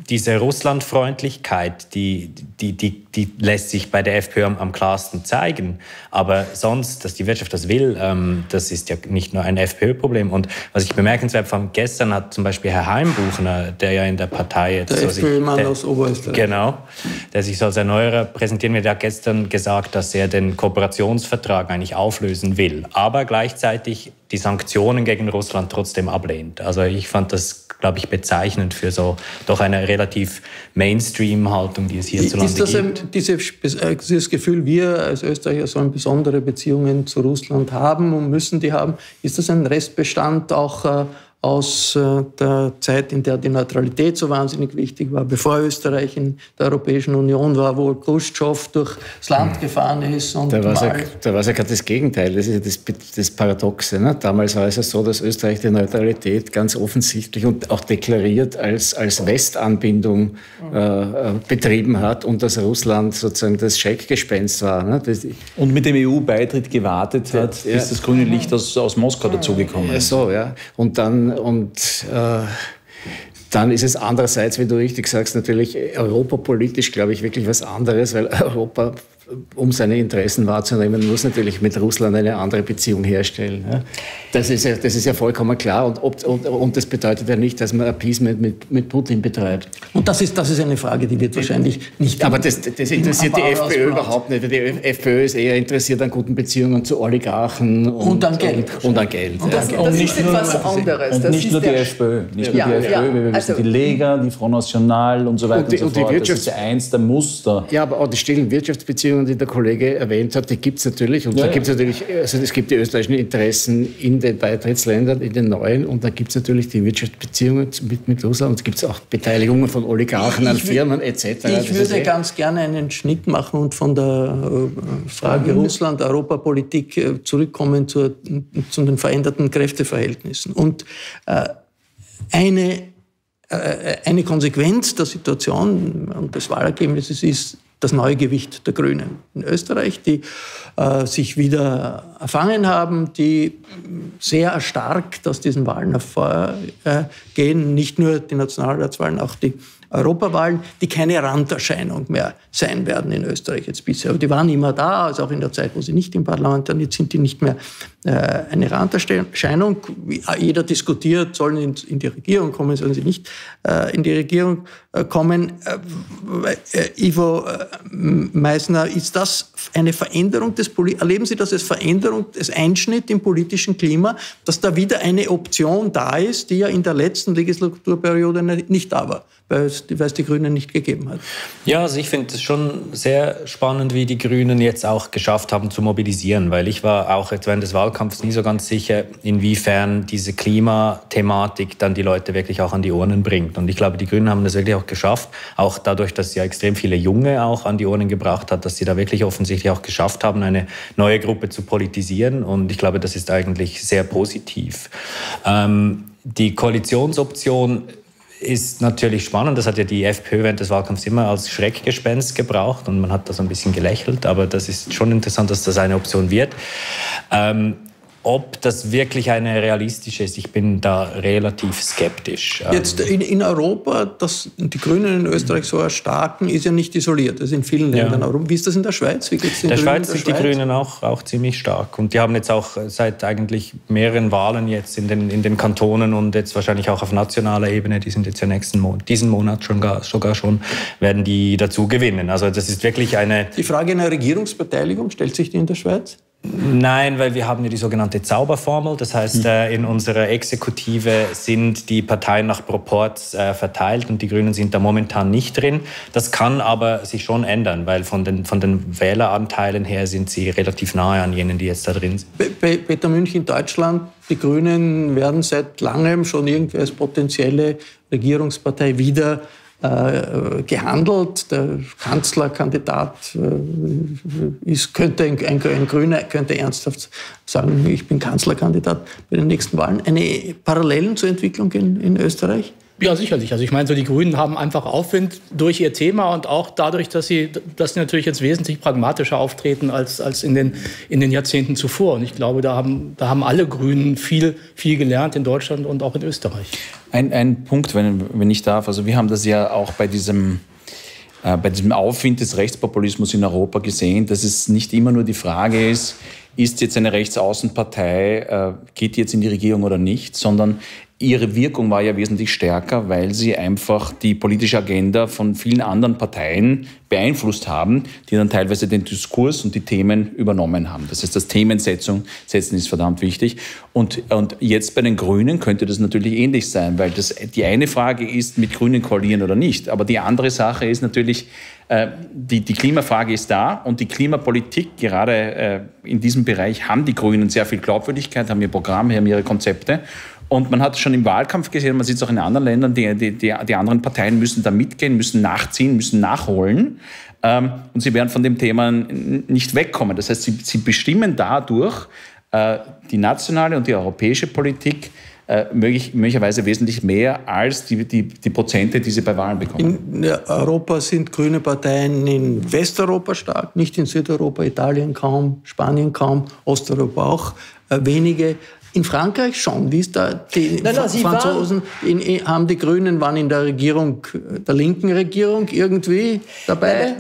diese Russlandfreundlichkeit, die lässt sich bei der FPÖ am klarsten zeigen. Aber sonst, dass die Wirtschaft das will, das ist ja nicht nur ein FPÖ-Problem. Und was ich bemerkenswert fand, gestern hat zum Beispiel Herr Heimbuchner, der ja in der Partei jetzt... Der FPÖ-Mann aus Oberösterreich. Genau, der sich so als Erneuerer präsentieren will, der hat gestern gesagt, dass er den Kooperationsvertrag eigentlich auflösen will, aber gleichzeitig die Sanktionen gegen Russland trotzdem ablehnt. Also ich fand das, glaube ich, bezeichnend für so doch eine relativ Mainstream-Haltung, die es hierzulande gibt. Ist das dieses Gefühl, wir als Österreicher sollen besondere Beziehungen zu Russland haben und müssen die haben, ist das ein Restbestand auch aus der Zeit, in der die Neutralität so wahnsinnig wichtig war, bevor Österreich in der Europäischen Union war, wo Khrushchev durchs Land gefahren ist? Und da war es ja gerade das Gegenteil, das ist ja das Paradoxe. Ne? Damals war es ja so, dass Österreich die Neutralität ganz offensichtlich und auch deklariert als Westanbindung betrieben hat und dass Russland sozusagen das Schreckgespenst war. Ne? Und mit dem EU-Beitritt gewartet hat, bis das grüne Licht aus Moskau dazugekommen ist. So, ja. Und dann ist es andererseits, wie du richtig sagst, natürlich europapolitisch, glaube ich, wirklich was anderes, weil Europa, um seine Interessen wahrzunehmen, muss natürlich mit Russland eine andere Beziehung herstellen. Ja. Das ist ja vollkommen klar und das bedeutet ja nicht, dass man Appeasement mit Putin betreibt. Und das ist eine Frage, die wird wahrscheinlich nicht... Aber das interessiert die FPÖ überhaupt nicht. Die FPÖ ist eher interessiert an guten Beziehungen zu Oligarchen und an Geld. Das ist etwas anderes. Und nicht nur die FPÖ. Nicht nur die FPÖ, wir wissen die Lega, die Front National und so weiter und so fort. Das ist ja eins der Muster. Ja, aber auch die stillen Wirtschaftsbeziehungen, die der Kollege erwähnt hat, die gibt es natürlich. Und da gibt es natürlich, also es gibt die österreichischen Interessen in den Beitrittsländern, in den neuen. Und da gibt es natürlich die Wirtschaftsbeziehungen mit Russland. Und es gibt auch Beteiligungen von Oligarchen an Firmen etc. Ich würde ganz gerne einen Schnitt machen und von der Frage Russland, Europapolitik zurückkommen zu den veränderten Kräfteverhältnissen. Und eine Konsequenz der Situation und des Wahlergebnisses ist das neue Gewicht der Grünen in Österreich, die sich wieder erfangen haben, die sehr erstarkt aus diesen Wahlen hervorgehen, nicht nur die Nationalratswahlen, auch die Europawahlen, die keine Randerscheinung mehr sein werden in Österreich jetzt bisher. Aber die waren immer da, also auch in der Zeit, wo sie nicht im Parlament waren. Jetzt sind die nicht mehr eine Randerscheinung. Jeder diskutiert, sollen in die Regierung kommen, sollen sie nicht in die Regierung kommen. Ivo Meisner, ist das eine Veränderung erleben Sie das als Veränderung, als Einschnitt im politischen Klima, dass da wieder eine Option da ist, die ja in der letzten Legislaturperiode nicht da war, weil es die Grünen nicht gegeben hat? Ja, also ich finde es schon sehr spannend, wie die Grünen jetzt auch geschafft haben zu mobilisieren, weil ich war auch jetzt während des Wahlkampfs nie so ganz sicher, inwiefern diese Klimathematik dann die Leute wirklich auch an die Urnen bringt. Und ich glaube, die Grünen haben das wirklich auch geschafft, auch dadurch, dass sie ja extrem viele Junge auch an die Urnen gebracht hat, dass sie da wirklich offensichtlich auch geschafft haben, eine neue Gruppe zu politisieren. Und ich glaube, das ist eigentlich sehr positiv. Die Koalitionsoption ist natürlich spannend. Das hat ja die FPÖ während des Wahlkampfs immer als Schreckgespenst gebraucht und man hat da so ein bisschen gelächelt, aber das ist schon interessant, dass das eine Option wird. Ob das wirklich eine realistische ist, ich bin da relativ skeptisch. Jetzt in Europa, dass die Grünen in Österreich so erstarken, ist ja nicht isoliert. Das ist in vielen Ländern. Ja. Wie ist das in der Schweiz? Wie geht's den Grünen in der Schweiz sind die Grünen auch ziemlich stark. Und die haben jetzt auch seit eigentlich mehreren Wahlen jetzt in den Kantonen und jetzt wahrscheinlich auch auf nationaler Ebene, die sind jetzt ja diesen Monat sogar schon, werden die dazu gewinnen. Also das ist wirklich eine... Die Frage einer Regierungsbeteiligung, stellt sich die in der Schweiz? Nein, weil wir haben ja die sogenannte Zauberformel. Das heißt, in unserer Exekutive sind die Parteien nach Proporz verteilt und die Grünen sind da momentan nicht drin. Das kann aber sich schon ändern, weil von den Wähleranteilen her sind sie relativ nahe an jenen, die jetzt da drin sind. Peter Münch in Deutschland, die Grünen werden seit langem schon irgendwie als potenzielle Regierungspartei wieder gehandelt. Der Kanzlerkandidat könnte ein Grüner könnte ernsthaft sagen, ich bin Kanzlerkandidat bei den nächsten Wahlen. Eine Parallelen zur Entwicklung in Österreich? Ja, sicherlich. Also ich meine, so die Grünen haben einfach Aufwind durch ihr Thema und auch dadurch, dass sie natürlich jetzt wesentlich pragmatischer auftreten als in den Jahrzehnten zuvor. Und ich glaube, da haben alle Grünen viel gelernt in Deutschland und auch in Österreich. Ein Punkt, wenn ich darf. Also wir haben das ja auch bei diesem Aufwind des Rechtspopulismus in Europa gesehen, dass es nicht immer nur die Frage ist jetzt eine Rechtsaußenpartei, geht die jetzt in die Regierung oder nicht, sondern ihre Wirkung war ja wesentlich stärker, weil sie einfach die politische Agenda von vielen anderen Parteien beeinflusst haben, die dann teilweise den Diskurs und die Themen übernommen haben. Das heißt, das Themensetzen ist verdammt wichtig. Und jetzt bei den Grünen könnte das natürlich ähnlich sein, weil die eine Frage ist, mit Grünen koalieren oder nicht. Aber die andere Sache ist natürlich, die Klimafrage ist da und die Klimapolitik, gerade in diesem Bereich, haben die Grünen sehr viel Glaubwürdigkeit, haben ihr Programm, haben ihre Konzepte. Und man hat schon im Wahlkampf gesehen, man sieht es auch in anderen Ländern, die anderen Parteien müssen da mitgehen, müssen nachziehen, müssen nachholen. Und sie werden von dem Thema nicht wegkommen. Das heißt, sie bestimmen dadurch die nationale und die europäische Politik möglicherweise wesentlich mehr als die Prozente, die sie bei Wahlen bekommen. In Europa sind grüne Parteien in Westeuropa stark, nicht in Südeuropa, Italien kaum, Spanien kaum, Osteuropa auch wenige. In Frankreich schon. Wie ist da die Franzosen? Haben die Grünen waren in der Regierung, der linken Regierung irgendwie dabei?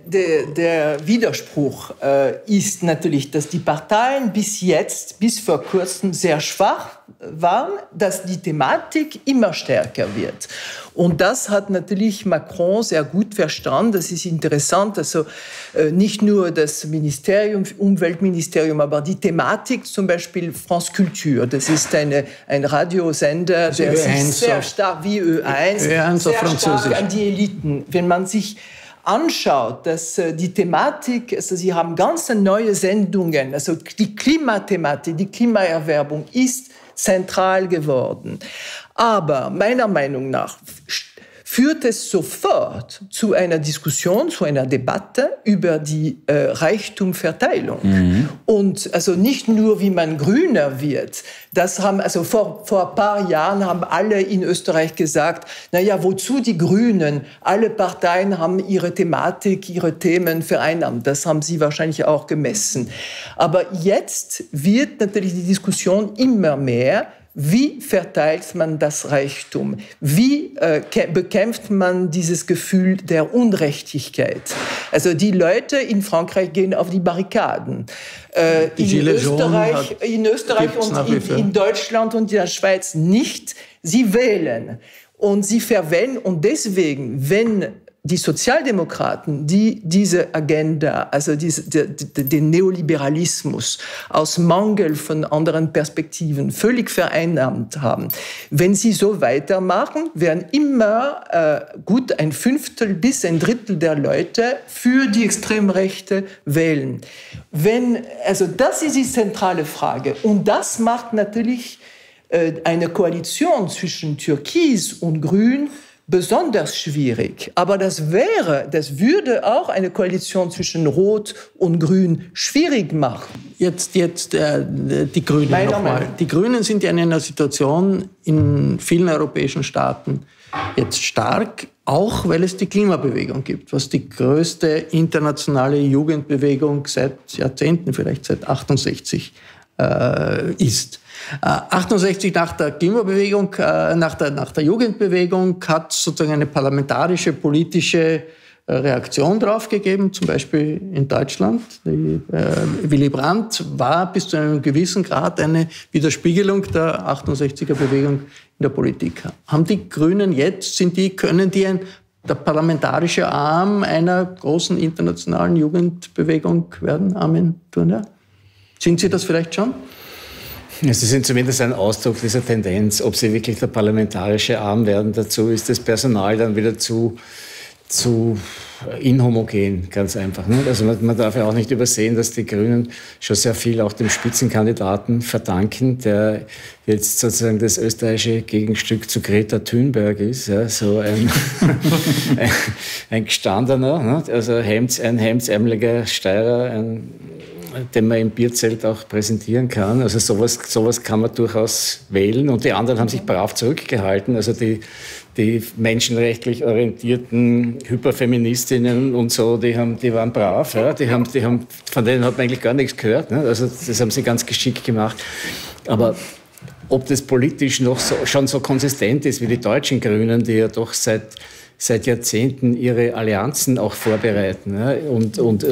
Der Widerspruch ist natürlich, dass die Parteien bis vor kurzem sehr schwach waren, dass die Thematik immer stärker wird. Und das hat natürlich Macron sehr gut verstanden. Das ist interessant. Also nicht nur das Umweltministerium, aber die Thematik, zum Beispiel France Culture. Das ist ein Radiosender, der sich sehr stark wie Ö1, sehr stark an die Eliten. Wenn man sich anschaut, dass die Thematik, also sie haben ganz neue Sendungen, also die Klimathematik, die Klimaerwärmung ist zentral geworden. Aber meiner Meinung nach führt es sofort zu einer Diskussion, zu einer Debatte über die Reichtumverteilung. Mhm. Und also nicht nur, wie man grüner wird. Das haben, also vor ein paar Jahren haben alle in Österreich gesagt, naja, wozu die Grünen? Alle Parteien haben ihre Thematik, ihre Themen vereinnahmt. Das haben sie wahrscheinlich auch gemessen. Aber jetzt wird natürlich die Diskussion immer mehr, wie verteilt man das Reichtum? Wie bekämpft man dieses Gefühl der Ungerechtigkeit? Also die Leute in Frankreich gehen auf die Barrikaden. In Österreich und in Deutschland und in der Schweiz nicht. Sie wählen und sie verwenden. Und deswegen, wenn die Sozialdemokraten, die diese Agenda, also den Neoliberalismus aus Mangel von anderen Perspektiven völlig vereinnahmt haben, wenn sie so weitermachen, werden immer gut ein Fünftel bis ein Drittel der Leute für die Extremrechte wählen. Also das ist die zentrale Frage. Und das macht natürlich eine Koalition zwischen Türkis und Grün besonders schwierig. Aber das würde auch eine Koalition zwischen Rot und Grün schwierig machen. Jetzt die Grünen nochmal. Die Grünen sind ja in einer Situation in vielen europäischen Staaten jetzt stark, auch weil es die Klimabewegung gibt, was die größte internationale Jugendbewegung seit Jahrzehnten, vielleicht seit 68 ist. 68 nach der Klimabewegung, nach der Jugendbewegung hat sozusagen eine parlamentarische politische Reaktion drauf gegeben, zum Beispiel in Deutschland. Willy Brandt war bis zu einem gewissen Grad eine Widerspiegelung der 68er Bewegung in der Politik. Haben die Grünen jetzt, können die der parlamentarische Arm einer großen internationalen Jugendbewegung werden, Armin Thurnherr? Sind Sie das vielleicht schon? Sie sind zumindest ein Ausdruck dieser Tendenz. Ob sie wirklich der parlamentarische Arm werden, dazu ist das Personal dann wieder zu inhomogen, ganz einfach. Also man darf ja auch nicht übersehen, dass die Grünen schon sehr viel auch dem Spitzenkandidaten verdanken, der jetzt sozusagen das österreichische Gegenstück zu Greta Thunberg ist. Ja, so ein gestandener, also ein hemdsärmeliger Steirer, im Bierzelt auch präsentieren kann. Also sowas kann man durchaus wählen. Und die anderen haben sich brav zurückgehalten. Also die menschenrechtlich orientierten Hyperfeministinnen und so, die waren brav. Ja? Von denen hat man eigentlich gar nichts gehört. Ne? Also das haben sie ganz geschickt gemacht. Aber ob das politisch noch schon so konsistent ist wie die deutschen Grünen, die ja doch seit Jahrzehnten ihre Allianzen auch vorbereiten, ja? und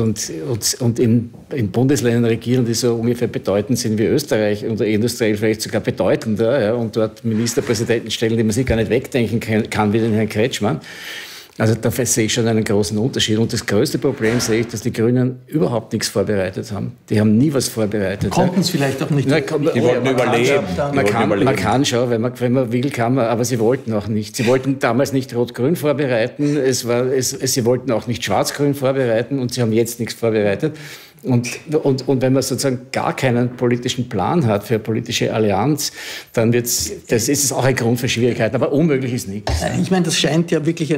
in Bundesländern regieren, die so ungefähr bedeutend sind wie Österreich und industriell vielleicht sogar bedeutender, ja? Und dort Ministerpräsidenten stellen, die man sich gar nicht wegdenken kann, wie den Herrn Kretschmann. Also da sehe ich schon einen großen Unterschied. Und das größte Problem sehe ich, dass die Grünen überhaupt nichts vorbereitet haben. Die haben nie was vorbereitet. Konnten es vielleicht auch nicht. Die wollten überleben. Man kann schon, wenn man will, kann man, aber sie wollten auch nicht. Sie wollten damals nicht Rot-Grün vorbereiten, sie wollten auch nicht Schwarz-Grün vorbereiten und sie haben jetzt nichts vorbereitet. Und wenn man sozusagen gar keinen politischen Plan hat für eine politische Allianz, dann das ist es auch ein Grund für Schwierigkeiten. Aber unmöglich ist nichts. Ich meine, das scheint ja wirklich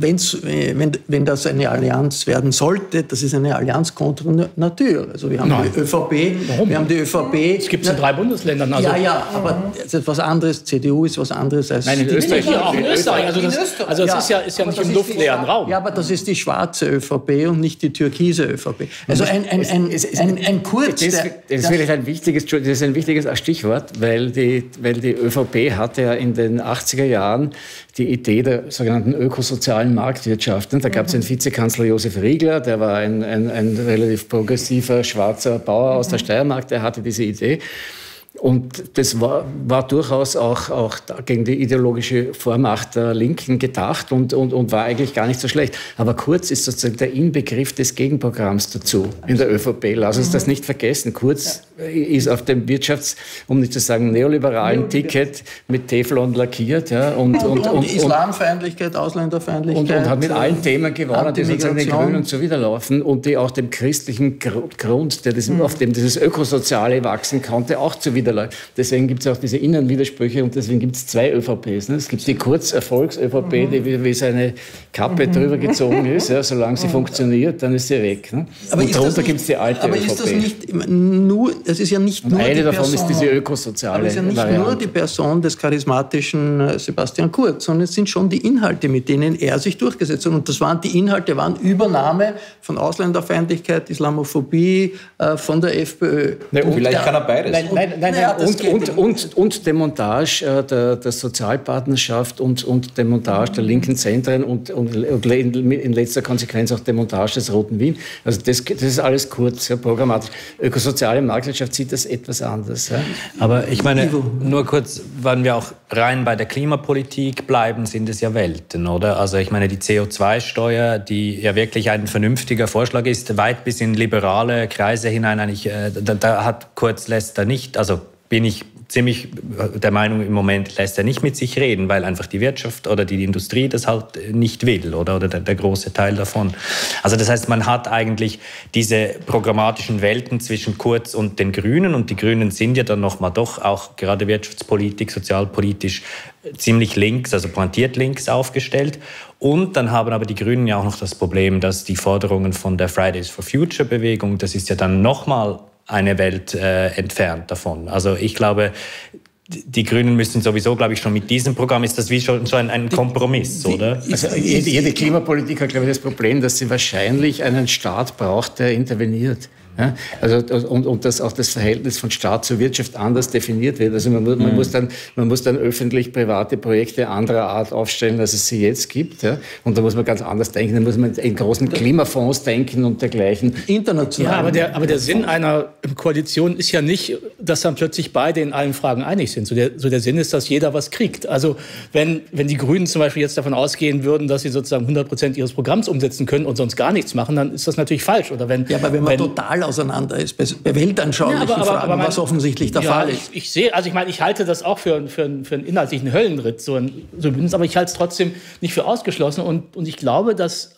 wenn das eine Allianz werden sollte, das ist eine Allianz contre nature. Also wir haben die ÖVP. Warum? Wir haben die ÖVP. Es gibt es in 3 Bundesländern. Also ja, aber es ist was anderes. CDU ist was anderes als... Nein, in Österreich. Ja, auch in Österreich. Also das ist ja nicht im luftleeren Raum. Ja, aber das ist die schwarze ÖVP und nicht die türkise ÖVP. Also ein Kurz... Das ist vielleicht ein wichtiges Stichwort, weil die ÖVP hatte ja in den 80er Jahren die Idee der sogenannten ökosozialen Marktwirtschaft. Da gab es den Vizekanzler Josef Riegler, der war ein relativ progressiver schwarzer Bauer aus der Steiermark, der hatte diese Idee. Und das war durchaus auch gegen die ideologische Vormacht der Linken gedacht und war eigentlich gar nicht so schlecht. Aber Kurz ist sozusagen der Inbegriff des Gegenprogramms dazu in der ÖVP. Lass uns das nicht vergessen. Kurz ist auf dem um nicht zu sagen neoliberalen Ticket mit Teflon lackiert. Ja, und Islamfeindlichkeit, Ausländerfeindlichkeit. Und hat mit allen Themen gewonnen, die sozusagen den Grünen zuwiderlaufen und die auch dem christlichen Grund, auf dem dieses Ökosoziale wachsen konnte, auch zuwiderlaufen. Deswegen gibt es auch diese Innenwidersprüche und deswegen gibt es 2 ÖVPs. Ne? Es gibt die Kurz-Erfolgs-ÖVP, die wie seine Kappe drüber gezogen ist. Ja, solange sie funktioniert, dann ist sie weg. Ne? Und darunter gibt es die alte aber ÖVP. Ist das nicht nur, es ist ja nicht nur eine die davon Person, ist diese ökosoziale aber es ist ja nicht Variante. nur die Person des charismatischen Sebastian Kurz, sondern es sind schon die Inhalte, mit denen er sich durchgesetzt hat. Und die Inhalte waren Übernahme von Ausländerfeindlichkeit, Islamophobie von der FPÖ. Vielleicht kann er beides. Nein, und Demontage der Sozialpartnerschaft und Demontage der linken Zentren und in letzter Konsequenz auch Demontage des Roten Wien. Also das ist alles kurz, ja, programmatisch. Ökosoziale Marktwirtschaft sieht das etwas anders. Ja. Aber ich meine, nur kurz, wenn wir auch rein bei der Klimapolitik bleiben, sind es ja Welten, oder? Also ich meine, die CO2-Steuer, die ja wirklich ein vernünftiger Vorschlag ist, weit bis in liberale Kreise hinein eigentlich, da hat Kurz lässt er nicht, also bin ich ziemlich der Meinung, im Moment lässt er nicht mit sich reden, weil einfach die Wirtschaft oder die Industrie das halt nicht will oder der große Teil davon. Also das heißt, man hat eigentlich diese programmatischen Welten zwischen Kurz und den Grünen und die Grünen sind ja dann nochmal doch auch gerade wirtschaftspolitisch, sozialpolitisch ziemlich links, also pointiert links aufgestellt. Und dann haben aber die Grünen ja auch noch das Problem, dass die Forderungen von der Fridays for Future Bewegung, das ist ja dann nochmal eine Welt entfernt davon. Also ich glaube, die Grünen müssen sowieso, glaube ich, schon mit diesem Programm, ist das wie schon ein Kompromiss, oder? Also jede Klimapolitik hat, glaube ich, das Problem, dass sie wahrscheinlich einen Staat braucht, der interveniert. Ja, also und dass auch das Verhältnis von Staat zur Wirtschaft anders definiert wird. Also man muss dann öffentlich-private Projekte anderer Art aufstellen, als es sie jetzt gibt. Ja? Und da muss man ganz anders denken. Da muss man in großen Klimafonds denken und dergleichen. International. Ja, aber der Sinn einer Koalition ist ja nicht, dass dann plötzlich beide in allen Fragen einig sind. So der Sinn ist, dass jeder was kriegt. Also wenn die Grünen zum Beispiel jetzt davon ausgehen würden, dass sie sozusagen 100% ihres Programms umsetzen können und sonst gar nichts machen, dann ist das natürlich falsch. Oder wenn man total auseinander ist, bei weltanschaulichen Fragen, was offensichtlich der Fall ist. Ich halte das auch für einen inhaltlichen Höllenritt, aber ich halte es trotzdem nicht für ausgeschlossen und ich glaube, dass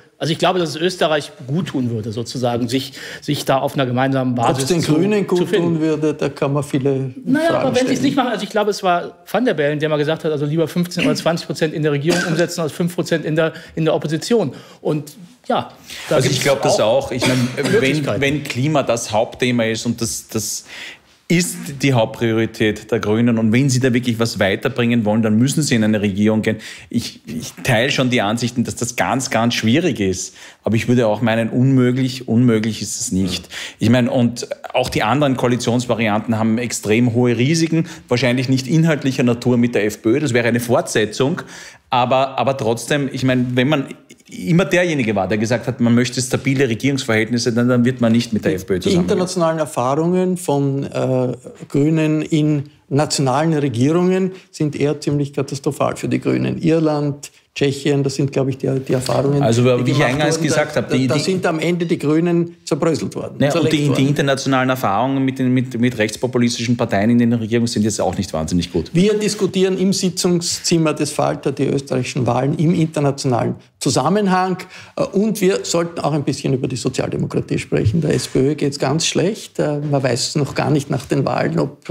es Österreich gut tun würde, sozusagen, sich da auf einer gemeinsamen Basis zu finden. Ob es den Grünen gut tun würde, da kann man viele Fragen aber wenn sie es stellen. nicht machen, also ich glaube, es war Van der Bellen, der mal gesagt hat, also lieber 15 oder 20% in der Regierung umsetzen als 5% in der Opposition. Und ja, also ich glaube das auch. Ich meine, wenn wenn Klima das Hauptthema ist und das ist die Hauptpriorität der Grünen. Und wenn sie da wirklich was weiterbringen wollen, dann müssen sie in eine Regierung gehen. Ich teile schon die Ansichten, dass das ganz, ganz schwierig ist. Aber ich würde auch meinen, unmöglich ist es nicht. Ich meine, und auch die anderen Koalitionsvarianten haben extrem hohe Risiken, wahrscheinlich nicht inhaltlicher Natur mit der FPÖ. Das wäre eine Fortsetzung. Aber trotzdem, ich meine, wenn man immer derjenige war, der gesagt hat, man möchte stabile Regierungsverhältnisse, dann wird man nicht mit der FPÖ zusammen. Die internationalen Erfahrungen von Grünen in nationalen Regierungen sind eher ziemlich katastrophal für die Grünen. Irland, Tschechien, das sind, glaube ich, die Erfahrungen. Also, wie ich eingangs gesagt habe, da sind am Ende die Grünen zerbröselt worden. Ja, und die internationalen Erfahrungen mit rechtspopulistischen Parteien in den Regierungen sind jetzt auch nicht wahnsinnig gut. Wir diskutieren im Sitzungszimmer des Falter die österreichischen Wahlen im internationalen Zusammenhang. Und wir sollten auch ein bisschen über die Sozialdemokratie sprechen. Der SPÖ geht es ganz schlecht. Man weiß noch gar nicht nach den Wahlen, ob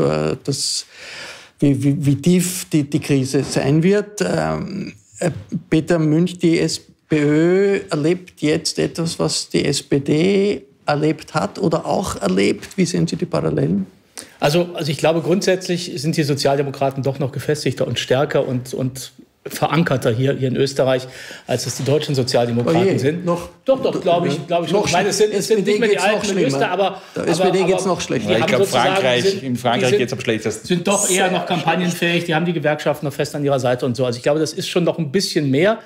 wie tief die Krise sein wird. Peter Münch, die SPÖ erlebt jetzt etwas, was die SPD erlebt hat oder auch erlebt. Wie sehen Sie die Parallelen? Also ich glaube, grundsätzlich sind die Sozialdemokraten doch noch gefestigter und stärker und verankerter hier in Österreich, als es die deutschen Sozialdemokraten sind. Doch, glaube ich schon. Ich meine, es sind nicht mehr die alten Minister, aber der SPD geht es noch schlechter. Ja, ich glaube, in Frankreich geht es am schlechtesten. Sind doch eher noch kampagnenfähig, die haben die Gewerkschaften noch fest an ihrer Seite und so. Also ich glaube, das ist schon noch ein bisschen mehr.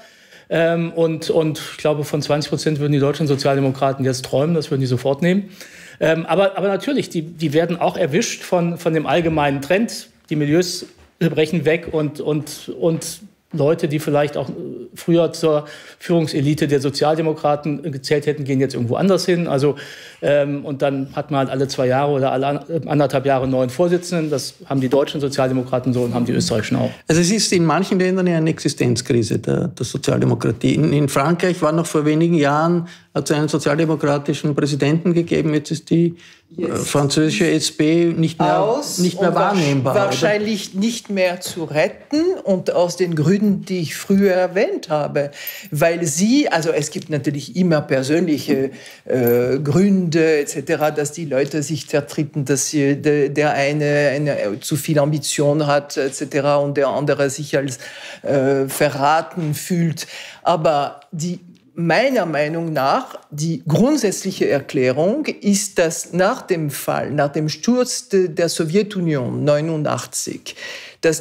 Und ich glaube, von 20% würden die deutschen Sozialdemokraten jetzt träumen, das würden die sofort nehmen. Aber natürlich, die werden auch erwischt von dem allgemeinen Trend. Die Milieus brechen weg und Leute, die vielleicht auch früher zur Führungselite der Sozialdemokraten gezählt hätten, gehen jetzt irgendwo anders hin. Also, und dann hat man halt alle 2 Jahre oder alle 1,5 Jahre einen neuen Vorsitzenden. Das haben die deutschen Sozialdemokraten so und haben die österreichischen auch. Also es ist in manchen Ländern ja eine Existenzkrise der Sozialdemokratie. In Frankreich war noch vor wenigen Jahren, hat es einen sozialdemokratischen Präsidenten gegeben. Jetzt ist die französische SP nicht mehr wahrnehmbar. Wahrscheinlich oder? Nicht mehr zu retten und aus den Gründen, die ich früher erwähnt habe. Weil also es gibt natürlich immer persönliche Gründe etc., dass die Leute sich zertreten, dass der eine zu viel Ambition hat etc. und der andere sich als verraten fühlt. Aber meiner Meinung nach, die grundsätzliche Erklärung ist, dass nach dem Sturz der Sowjetunion 1989, der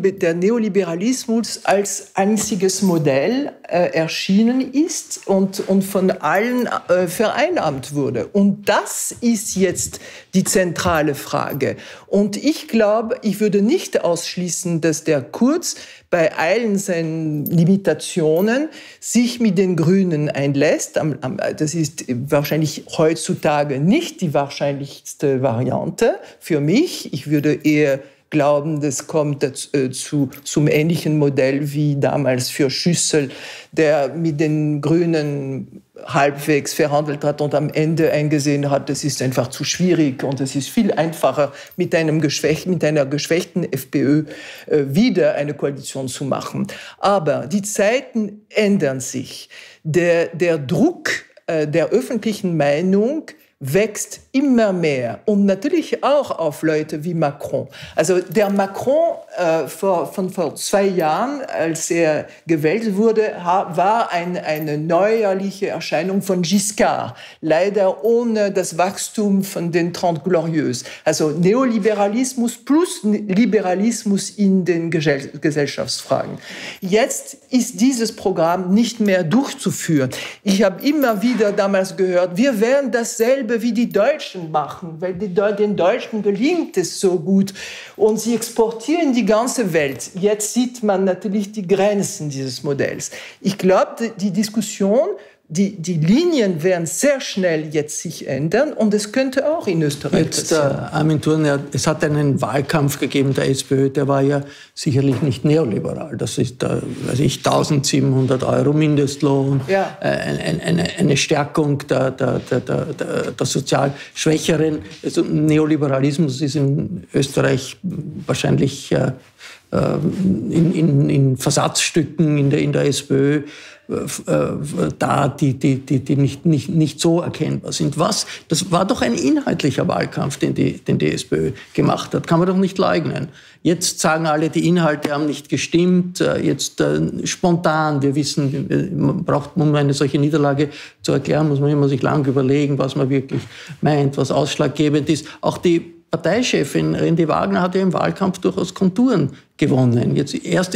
Neoliberalismus als einziges Modell erschienen ist und von allen vereinnahmt wurde. Und das ist jetzt die zentrale Frage. Und ich glaube, ich würde nicht ausschließen, dass der Kurz bei allen seinen Limitationen sich mit den Grünen einlässt. Das ist wahrscheinlich heutzutage nicht die wahrscheinlichste Variante für mich. Ich würde eher glauben, das kommt zum ähnlichen Modell wie damals für Schüssel, der mit den Grünen halbwegs verhandelt hat und am Ende eingesehen hat, das ist einfach zu schwierig und es ist viel einfacher, mit einer geschwächten FPÖ wieder eine Koalition zu machen. Aber die Zeiten ändern sich. Der Druck der öffentlichen Meinung wächst immer mehr und natürlich auch auf Leute wie Macron. Also der Macron vor 2 Jahren, als er gewählt wurde, war eine neuerliche Erscheinung von Giscard, leider ohne das Wachstum von den Trente Glorieuses. Also Neoliberalismus plus Liberalismus in den Gesellschaftsfragen. Jetzt ist dieses Programm nicht mehr durchzuführen. Ich habe immer wieder damals gehört, wir werden dasselbe wie die Deutschen machen, weil den Deutschen gelingt es so gut und sie exportieren die ganze Welt. Jetzt sieht man natürlich die Grenzen dieses Modells. Ich glaube, die Diskussion, die Linien werden sehr schnell jetzt sich ändern und es könnte auch in Österreich passieren. Armin Thurner, es hat einen Wahlkampf gegeben der SPÖ, der war ja sicherlich nicht neoliberal. Das ist, 1.700 Euro Mindestlohn, ja. Eine Stärkung der sozial Schwächeren. Also Neoliberalismus ist in Österreich wahrscheinlich in Versatzstücken in der SPÖ da, die nicht so erkennbar sind. Das war doch ein inhaltlicher Wahlkampf, den die SPÖ gemacht hat. Kann man doch nicht leugnen. Jetzt sagen alle, die Inhalte haben nicht gestimmt. Jetzt spontan, wir wissen, um eine solche Niederlage zu erklären, muss man immer sich lang überlegen, was man wirklich meint, was ausschlaggebend ist. Auch die Parteichefin Rendi Wagner hat ja im Wahlkampf durchaus Konturen gewonnen. Jetzt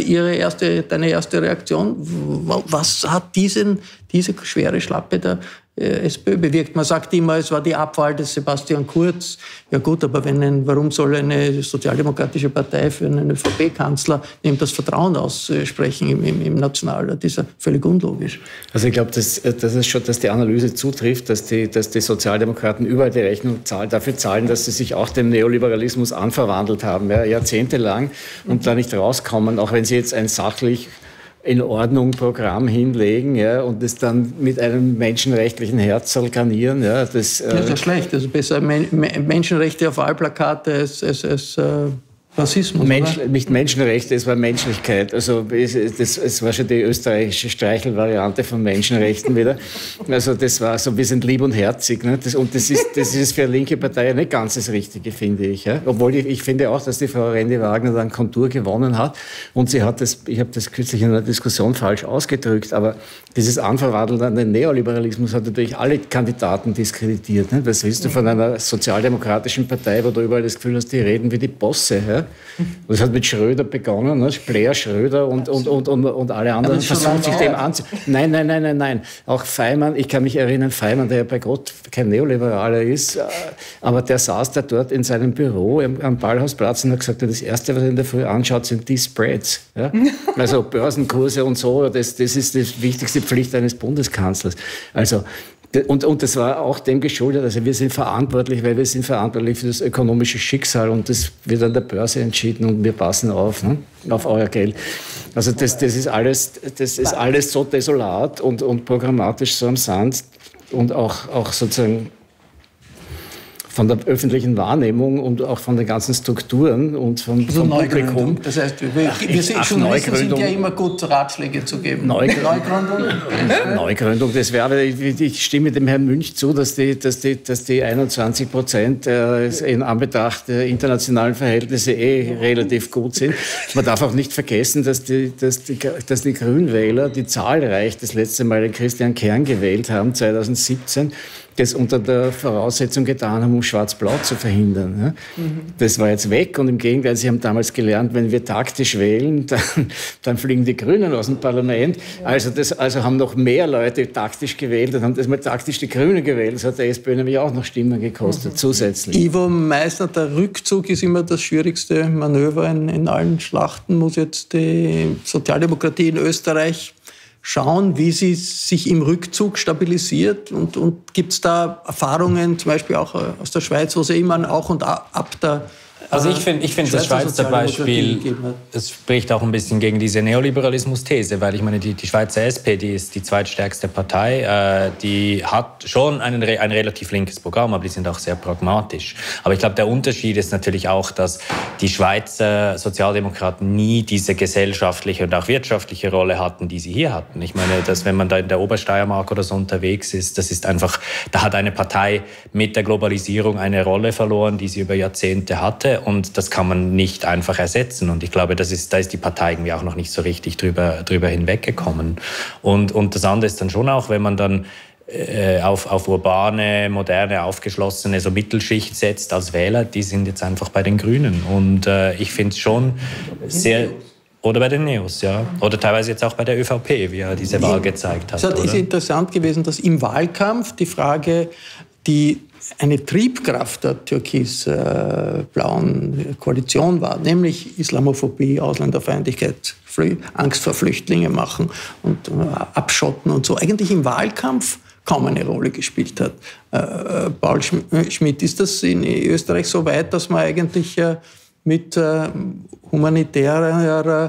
deine erste Reaktion. Was hat diese schwere Schlappe der SPÖ bewirkt? Man sagt immer, es war die Abwahl des Sebastian Kurz. Ja gut, aber warum soll eine sozialdemokratische Partei für einen ÖVP-Kanzler ihm das Vertrauen aussprechen im Nationalrat? Das ist ja völlig unlogisch. Also ich glaube, dass die Analyse zutrifft, dass die Sozialdemokraten überall die Rechnung dafür zahlen, dass sie sich auch dem Neoliberalismus anverwandelt haben, ja, jahrzehntelang, und da nicht rauskommen, auch wenn sie jetzt ein sachlich in Ordnung Programm hinlegen, ja, und das dann mit einem menschenrechtlichen Herzl garnieren. Ja, das ist ja schlecht. Also besser Menschenrechte auf Wahlplakate als Rassismus. Nicht Menschenrechte, es war Menschlichkeit. Also es war schon die österreichische Streichelvariante von Menschenrechten wieder. Also das war so, wir sind lieb und herzig. Ne? Das ist für eine linke Partei nicht ganz das Richtige, finde ich. Ja? Obwohl ich finde auch, dass die Frau Rendi Wagner dann Kontur gewonnen hat. Und ich habe das kürzlich in einer Diskussion falsch ausgedrückt, aber dieses Anverwandeln an den Neoliberalismus hat natürlich alle Kandidaten diskreditiert. Ne? Was willst du von einer sozialdemokratischen Partei, wo du überall das Gefühl hast, die reden wie die Bosse. Ja? Das hat mit Schröder begonnen, ne? Blair, Schröder und alle anderen versuchen sich dem anzunehmen. Nein. Auch Feimann, ich kann mich erinnern, Feimann, der ja bei Gott kein Neoliberaler ist, aber der saß da dort in seinem Büro am Ballhausplatz und hat gesagt, das Erste, was er in der Früh anschaut, sind die Spreads. Ja? Also Börsenkurse und so, das ist die wichtigste Pflicht eines Bundeskanzlers. Also und das war auch dem geschuldet, also wir sind verantwortlich, weil wir sind verantwortlich für das ökonomische Schicksal und das wird an der Börse entschieden und wir passen auf, ne, auf euer Geld. Also das ist alles so desolat und programmatisch so am Sand und auch sozusagen von der öffentlichen Wahrnehmung und auch von den ganzen Strukturen und vom Publikum. Das heißt, Journalisten sind ja immer gut, Ratschläge zu geben. Neugründung, das wäre, ich stimme dem Herrn Münch zu, dass die 21% in Anbetracht der internationalen Verhältnisse relativ gut sind. Man darf auch nicht vergessen, dass die Grünwähler, die zahlreich das letzte Mal den Christian Kern gewählt haben, 2017, das unter der Voraussetzung getan haben, um Schwarz-Blau zu verhindern. Das war jetzt weg und im Gegenteil, sie haben damals gelernt, wenn wir taktisch wählen, dann fliegen die Grünen aus dem Parlament. Also haben noch mehr Leute taktisch gewählt und haben das mal taktisch die Grünen gewählt. Das hat der SPÖ nämlich auch noch Stimmen gekostet, zusätzlich. Ivo Meissner, der Rückzug ist immer das schwierigste Manöver in allen Schlachten. Muss jetzt die Sozialdemokratie in Österreich schauen, wie sie sich im Rückzug stabilisiert und gibt es da Erfahrungen, zum Beispiel auch aus der Schweiz, wo sie immer auch und ab der Also ich finde das Schweizer Beispiel, es spricht auch ein bisschen gegen diese Neoliberalismus-These, weil ich meine, die Schweizer SP, die ist die zweitstärkste Partei, die hat schon ein relativ linkes Programm, aber die sind auch sehr pragmatisch. Aber ich glaube, der Unterschied ist natürlich auch, dass die Schweizer Sozialdemokraten nie diese gesellschaftliche und auch wirtschaftliche Rolle hatten, die sie hier hatten. Ich meine, dass wenn man da in der Obersteiermark oder so unterwegs ist, das ist einfach, da hat eine Partei mit der Globalisierung eine Rolle verloren, die sie über Jahrzehnte hatte. Und das kann man nicht einfach ersetzen. Und ich glaube, da ist die Partei irgendwie auch noch nicht so richtig drüber hinweggekommen. Und das andere ist dann schon auch, wenn man dann auf urbane, moderne, aufgeschlossene so Mittelschicht setzt als Wähler, die sind jetzt einfach bei den Grünen. Und ich finde es schon sehr... Oder bei den Neos, ja. Oder teilweise jetzt auch bei der ÖVP, wie er diese Wahl gezeigt hat. Es ist interessant gewesen, dass im Wahlkampf die Frage, die eine Triebkraft der türkis-blauen Koalition war, nämlich Islamophobie, Ausländerfeindlichkeit, Angst vor Flüchtlingen machen und abschotten und so, eigentlich im Wahlkampf kaum eine Rolle gespielt hat. Paul Schmidt, ist das in Österreich so weit, dass man eigentlich mit humanitärer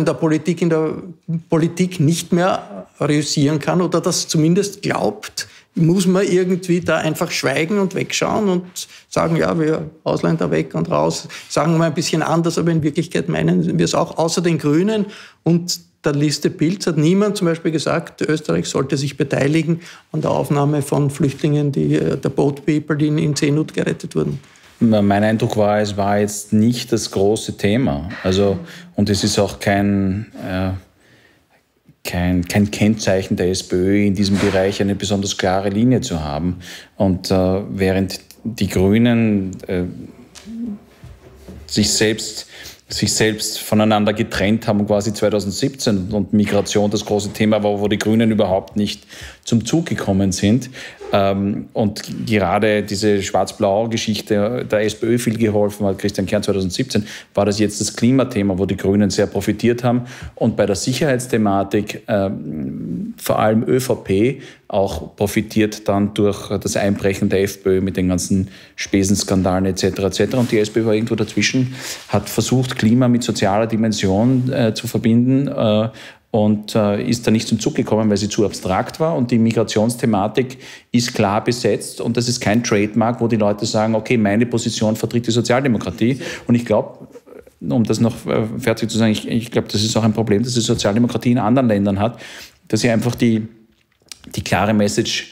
Ausländerpolitik in der Politik nicht mehr reüssieren kann oder das zumindest glaubt, muss man irgendwie da einfach schweigen und wegschauen und sagen, ja, wir Ausländer weg und raus, sagen wir ein bisschen anders, aber in Wirklichkeit meinen wir es auch, außer den Grünen und der Liste Pilz hat niemand zum Beispiel gesagt, Österreich sollte sich beteiligen an der Aufnahme von Flüchtlingen, der Boat People, die in Seenot gerettet wurden. Mein Eindruck war, es war jetzt nicht das große Thema. Also, und es ist auch kein Kennzeichen der SPÖ, in diesem Bereich eine besonders klare Linie zu haben. Und während die Grünen sich selbst voneinander getrennt haben, quasi 2017 und Migration das große Thema war, wo die Grünen überhaupt nicht zum Zug gekommen sind. Und gerade diese Schwarz-Blau-Geschichte der SPÖ viel geholfen hat, Christian Kern 2017, war das jetzt das Klimathema, wo die Grünen sehr profitiert haben. Und bei der Sicherheitsthematik vor allem ÖVP auch profitiert dann durch das Einbrechen der FPÖ mit den ganzen Spesenskandalen etc. etc. Und die SPÖ war irgendwo dazwischen, hat versucht, Klima mit sozialer Dimension zu verbinden und ist da nicht zum Zug gekommen, weil sie zu abstrakt war. Und die Migrationsthematik ist klar besetzt und das ist kein Trademark, wo die Leute sagen, okay, meine Position vertritt die Sozialdemokratie. Und ich glaube, um das noch fertig zu sagen, ich glaube, das ist auch ein Problem, das die Sozialdemokratie in anderen Ländern hat, dass sie einfach die klare Message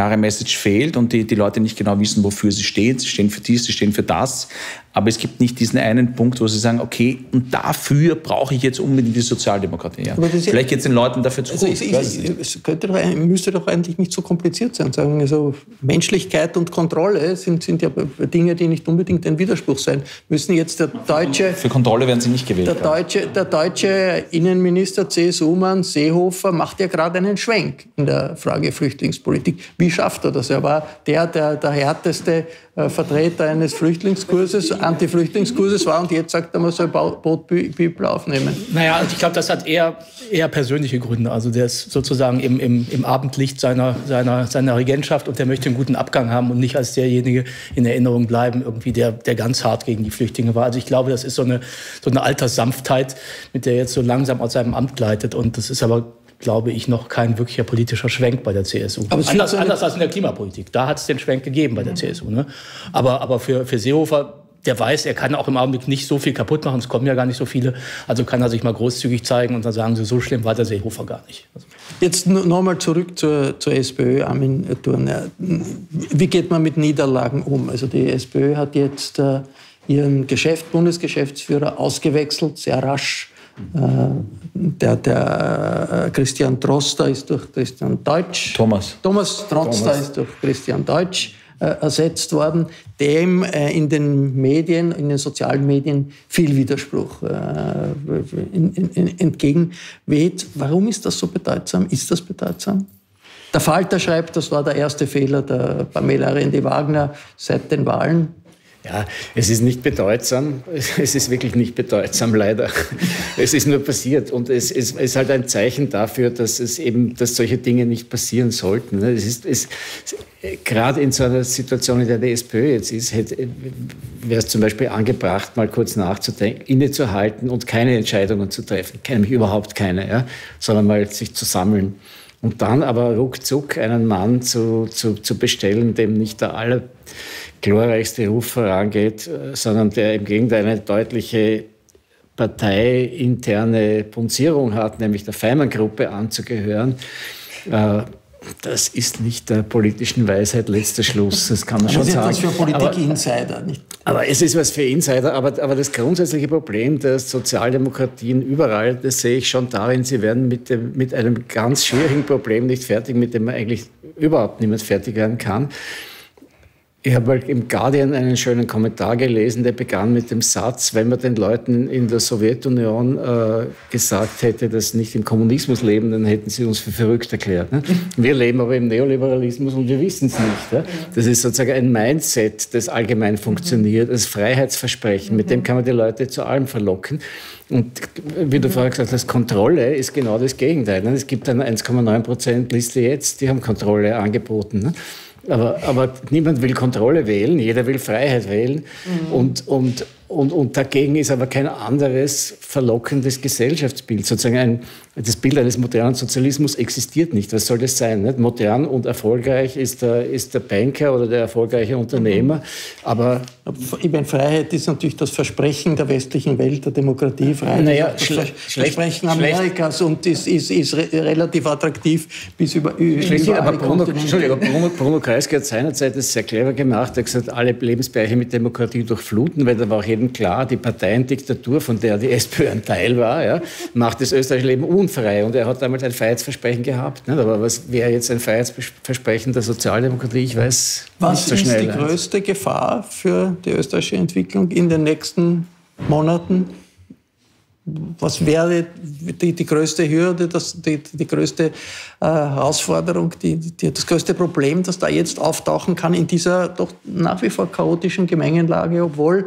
fehlt und die Leute nicht genau wissen, wofür sie stehen. Sie stehen für dies, sie stehen für das. Aber es gibt nicht diesen einen Punkt, wo sie sagen, okay, und dafür brauche ich jetzt unbedingt die Sozialdemokratie. Ja. Vielleicht geht es den Leuten dafür zu gut. Es müsste doch eigentlich nicht so kompliziert sein. Sagen, also Menschlichkeit und Kontrolle sind ja Dinge, die nicht unbedingt ein Widerspruch sein müssen. Jetzt der deutsche... Für Kontrolle werden sie nicht gewählt. Der deutsche Innenminister, CSU-Mann Seehofer, macht ja gerade einen Schwenk in der Frage Flüchtlingspolitik. Wie schafft er das? Er war der härteste Vertreter eines Flüchtlingskurses, Anti-Flüchtlingskurses war und jetzt sagt er, man soll Boat People aufnehmen. Naja, also ich glaube, das hat eher persönliche Gründe. Also der ist sozusagen im Abendlicht seiner Regentschaft und der möchte einen guten Abgang haben und nicht als derjenige in Erinnerung bleiben, irgendwie der ganz hart gegen die Flüchtlinge war. Also ich glaube, das ist so eine Alterssanftheit, mit der er jetzt so langsam aus seinem Amt gleitet und das ist aber, glaube ich, noch kein wirklicher politischer Schwenk bei der CSU. Aber anders als in der Klimapolitik. Da hat es den Schwenk gegeben bei der CSU. Ne? Aber für Seehofer, der weiß, er kann auch im Augenblick nicht so viel kaputt machen. Es kommen ja gar nicht so viele. Also kann er sich mal großzügig zeigen und dann sagen sie, so schlimm war der Seehofer gar nicht. Jetzt nochmal zurück zur SPÖ, Armin Thurner. Wie geht man mit Niederlagen um? Also die SPÖ hat jetzt ihren Bundesgeschäftsführer ausgewechselt, sehr rasch. Der Christian Droster ist durch Christian Deutsch. Thomas Droster ist durch Christian Deutsch ersetzt worden, dem in den Medien, in den sozialen Medien viel Widerspruch entgegenweht. Warum ist das so bedeutsam? Ist das bedeutsam? Der Falter schreibt, das war der erste Fehler der Pamela Rendi-Wagner seit den Wahlen. Ja, es ist nicht bedeutsam. Es ist wirklich nicht bedeutsam, leider. Es ist nur passiert und es ist halt ein Zeichen dafür, dass solche Dinge nicht passieren sollten. Gerade in so einer Situation, in der die SPÖ jetzt ist, wäre es zum Beispiel angebracht, mal kurz nachzudenken, innezuhalten und keine Entscheidungen zu treffen, nämlich überhaupt keine, ja, sondern mal sich zu sammeln. Und dann aber ruckzuck einen Mann zu bestellen, dem nicht der allerglorreichste Ruf vorangeht, sondern der im Gegenteil eine deutliche parteiinterne Punzierung hat, nämlich der Feimann-Gruppe anzugehören. Das ist nicht der politischen Weisheit letzter Schluss, das kann man schon sagen. Das ist etwas für Politik-Insider, nicht? Aber es ist was für Insider, aber das grundsätzliche Problem der Sozialdemokratien überall, das sehe ich schon darin, sie werden mit einem ganz schwierigen Problem nicht fertig, mit dem man eigentlich überhaupt niemand fertig werden kann. Ich habe mal im Guardian einen schönen Kommentar gelesen, der begann mit dem Satz, wenn man den Leuten in der Sowjetunion gesagt hätte, dass sie nicht im Kommunismus leben, dann hätten sie uns für verrückt erklärt. Ne? Wir leben aber im Neoliberalismus und wir wissen es nicht. Ja? Das ist sozusagen ein Mindset, das allgemein funktioniert, das Freiheitsversprechen, mit dem kann man die Leute zu allem verlocken. Und wie du vorher gesagt hast, Kontrolle ist genau das Gegenteil. Ne? Es gibt eine 1,9% Liste jetzt, die haben Kontrolle angeboten. Ne? Aber niemand will Kontrolle wählen, jeder will Freiheit wählen. Und Und dagegen ist aber kein anderes verlockendes Gesellschaftsbild. Sozusagen das Bild eines modernen Sozialismus existiert nicht. Was soll das sein? Nicht? Modern und erfolgreich ist der Banker oder der erfolgreiche Unternehmer. Aber ich meine, Freiheit ist natürlich das Versprechen der westlichen Welt, der Demokratie. Freiheit ist das Versprechen Amerikas und ist relativ attraktiv bis über aber Bruno Kreisky hat seinerzeit das sehr clever gemacht. Er hat gesagt, alle Lebensbereiche mit Demokratie durchfluten, weil da war auch jedem klar, die Parteiendiktatur, von der die SPÖ ein Teil war, ja, macht das österreichische Leben unfrei. Und er hat damals ein Freiheitsversprechen gehabt. Nicht? Aber was wäre jetzt ein Freiheitsversprechen der Sozialdemokratie? Ich weiß nicht so schnell. Was ist die größte Gefahr für die österreichische Entwicklung in den nächsten Monaten? Was wäre die größte Hürde, die größte Herausforderung, das größte Problem, das da jetzt auftauchen kann in dieser doch nach wie vor chaotischen Gemengenlage, obwohl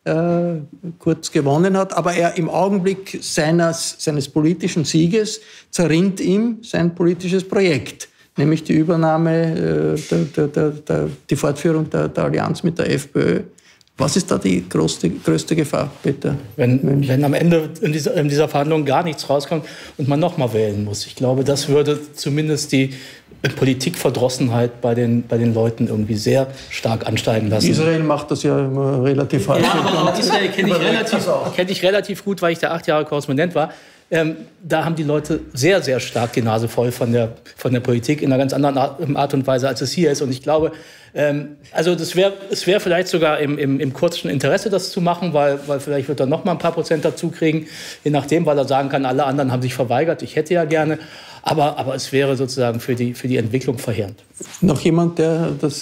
Kurz gewonnen hat, aber er im Augenblick seines politischen Sieges zerrinnt ihm sein politisches Projekt, nämlich die Übernahme, die Fortführung der Allianz mit der FPÖ. Was ist da die größte Gefahr, Peter? Wenn am Ende in dieser Verhandlung gar nichts rauskommt und man noch mal wählen muss. Ich glaube, das würde zumindest die Politikverdrossenheit bei den Leuten irgendwie sehr stark ansteigen lassen. Israel macht das ja immer relativ falsch. Ja, aber auch Israel kenne ich relativ gut, weil ich da 8 Jahre Korrespondent war. Da haben die Leute sehr, sehr stark die Nase voll von der Politik in einer ganz anderen Art und Weise, als es hier ist. Und ich glaube, also es wäre vielleicht sogar im kurzen Interesse, das zu machen, weil vielleicht wird er noch mal ein paar Prozent dazu kriegen, je nachdem, weil er sagen kann, alle anderen haben sich verweigert, ich hätte ja gerne. Aber es wäre sozusagen für die Entwicklung verheerend. Noch jemand, der das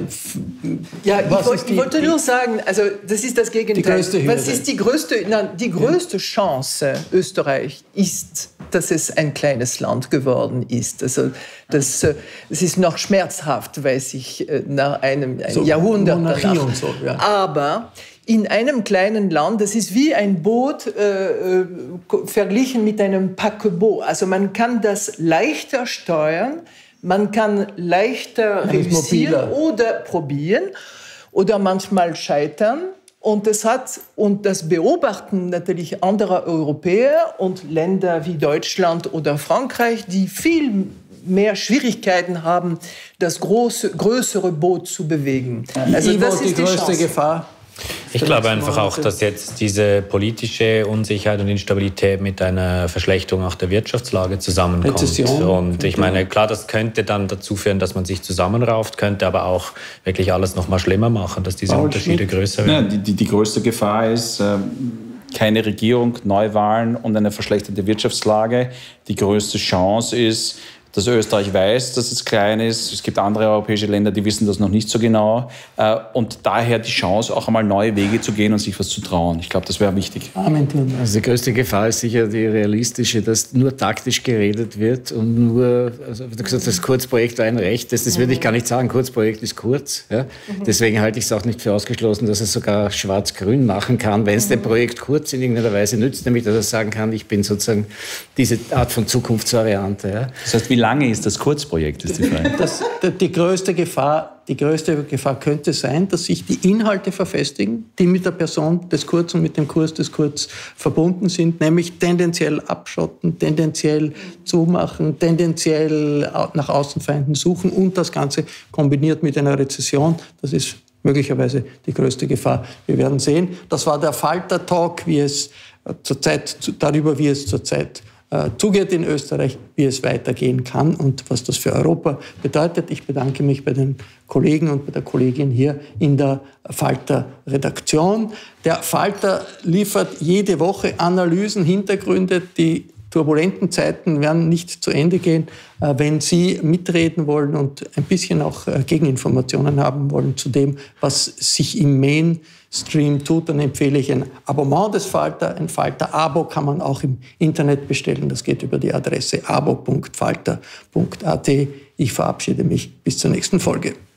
Ja, ich wollte nur sagen, also das ist das Gegenteil. Was ist die größte Chance Österreich ist, dass es ein kleines Land geworden ist. Also das ist noch schmerzhaft, weiß ich, nach einem Jahrhundert danach. Und so, ja. Aber in einem kleinen Land, das ist wie ein Boot verglichen mit einem Paquebot. Also man kann das leichter steuern, man kann leichter reüssieren oder probieren oder manchmal scheitern. Und das beobachten natürlich andere Europäer und Länder wie Deutschland oder Frankreich, die viel mehr Schwierigkeiten haben, das größere Boot zu bewegen. Also das ist die größte Gefahr. Ich glaube einfach auch, dass jetzt diese politische Unsicherheit und Instabilität mit einer Verschlechterung auch der Wirtschaftslage zusammenkommt. Rezession. Und ich meine, klar, das könnte dann dazu führen, dass man sich zusammenrauft, könnte aber auch wirklich alles noch mal schlimmer machen, dass diese Unterschiede größer werden. Ja, die größte Gefahr ist keine Regierung, Neuwahlen und eine verschlechterte Wirtschaftslage. Die größte Chance ist, dass Österreich weiß, dass es klein ist. Es gibt andere europäische Länder, die wissen das noch nicht so genau. Und daher die Chance, auch einmal neue Wege zu gehen und sich was zu trauen. Ich glaube, das wäre wichtig. Amen. Also die größte Gefahr ist sicher die realistische, dass nur taktisch geredet wird und nur, also wie du gesagt hast, das Kurzprojekt war ein rechtes. Das würde ich gar nicht sagen. Kurzprojekt ist kurz. Ja? Deswegen halte ich es auch nicht für ausgeschlossen, dass es sogar schwarz-grün machen kann, wenn es dem Projekt kurz in irgendeiner Weise nützt, nämlich dass er sagen kann, ich bin sozusagen diese Art von Zukunftsvariante. Ja? Das heißt, wie lange ist das Kurzprojekt, ist die Frage. Die größte Gefahr könnte sein, dass sich die Inhalte verfestigen, die mit der Person des Kurz und mit dem Kurs des Kurz verbunden sind, nämlich tendenziell abschotten, tendenziell zumachen, tendenziell nach Außenfeinden suchen und das Ganze kombiniert mit einer Rezession. Das ist möglicherweise die größte Gefahr. Wir werden sehen. Das war der Falter-Talk, wie es zurzeit zugeht in Österreich, wie es weitergehen kann und was das für Europa bedeutet. Ich bedanke mich bei den Kollegen und bei der Kollegin hier in der Falter-Redaktion. Der Falter liefert jede Woche Analysen, Hintergründe. Die turbulenten Zeiten werden nicht zu Ende gehen, wenn Sie mitreden wollen und ein bisschen auch Gegeninformationen haben wollen zu dem, was sich im Mainstream tut. Dann empfehle ich ein Abonnement des Falter. Ein Falter-Abo kann man auch im Internet bestellen. Das geht über die Adresse abo.falter.at. Ich verabschiede mich bis zur nächsten Folge.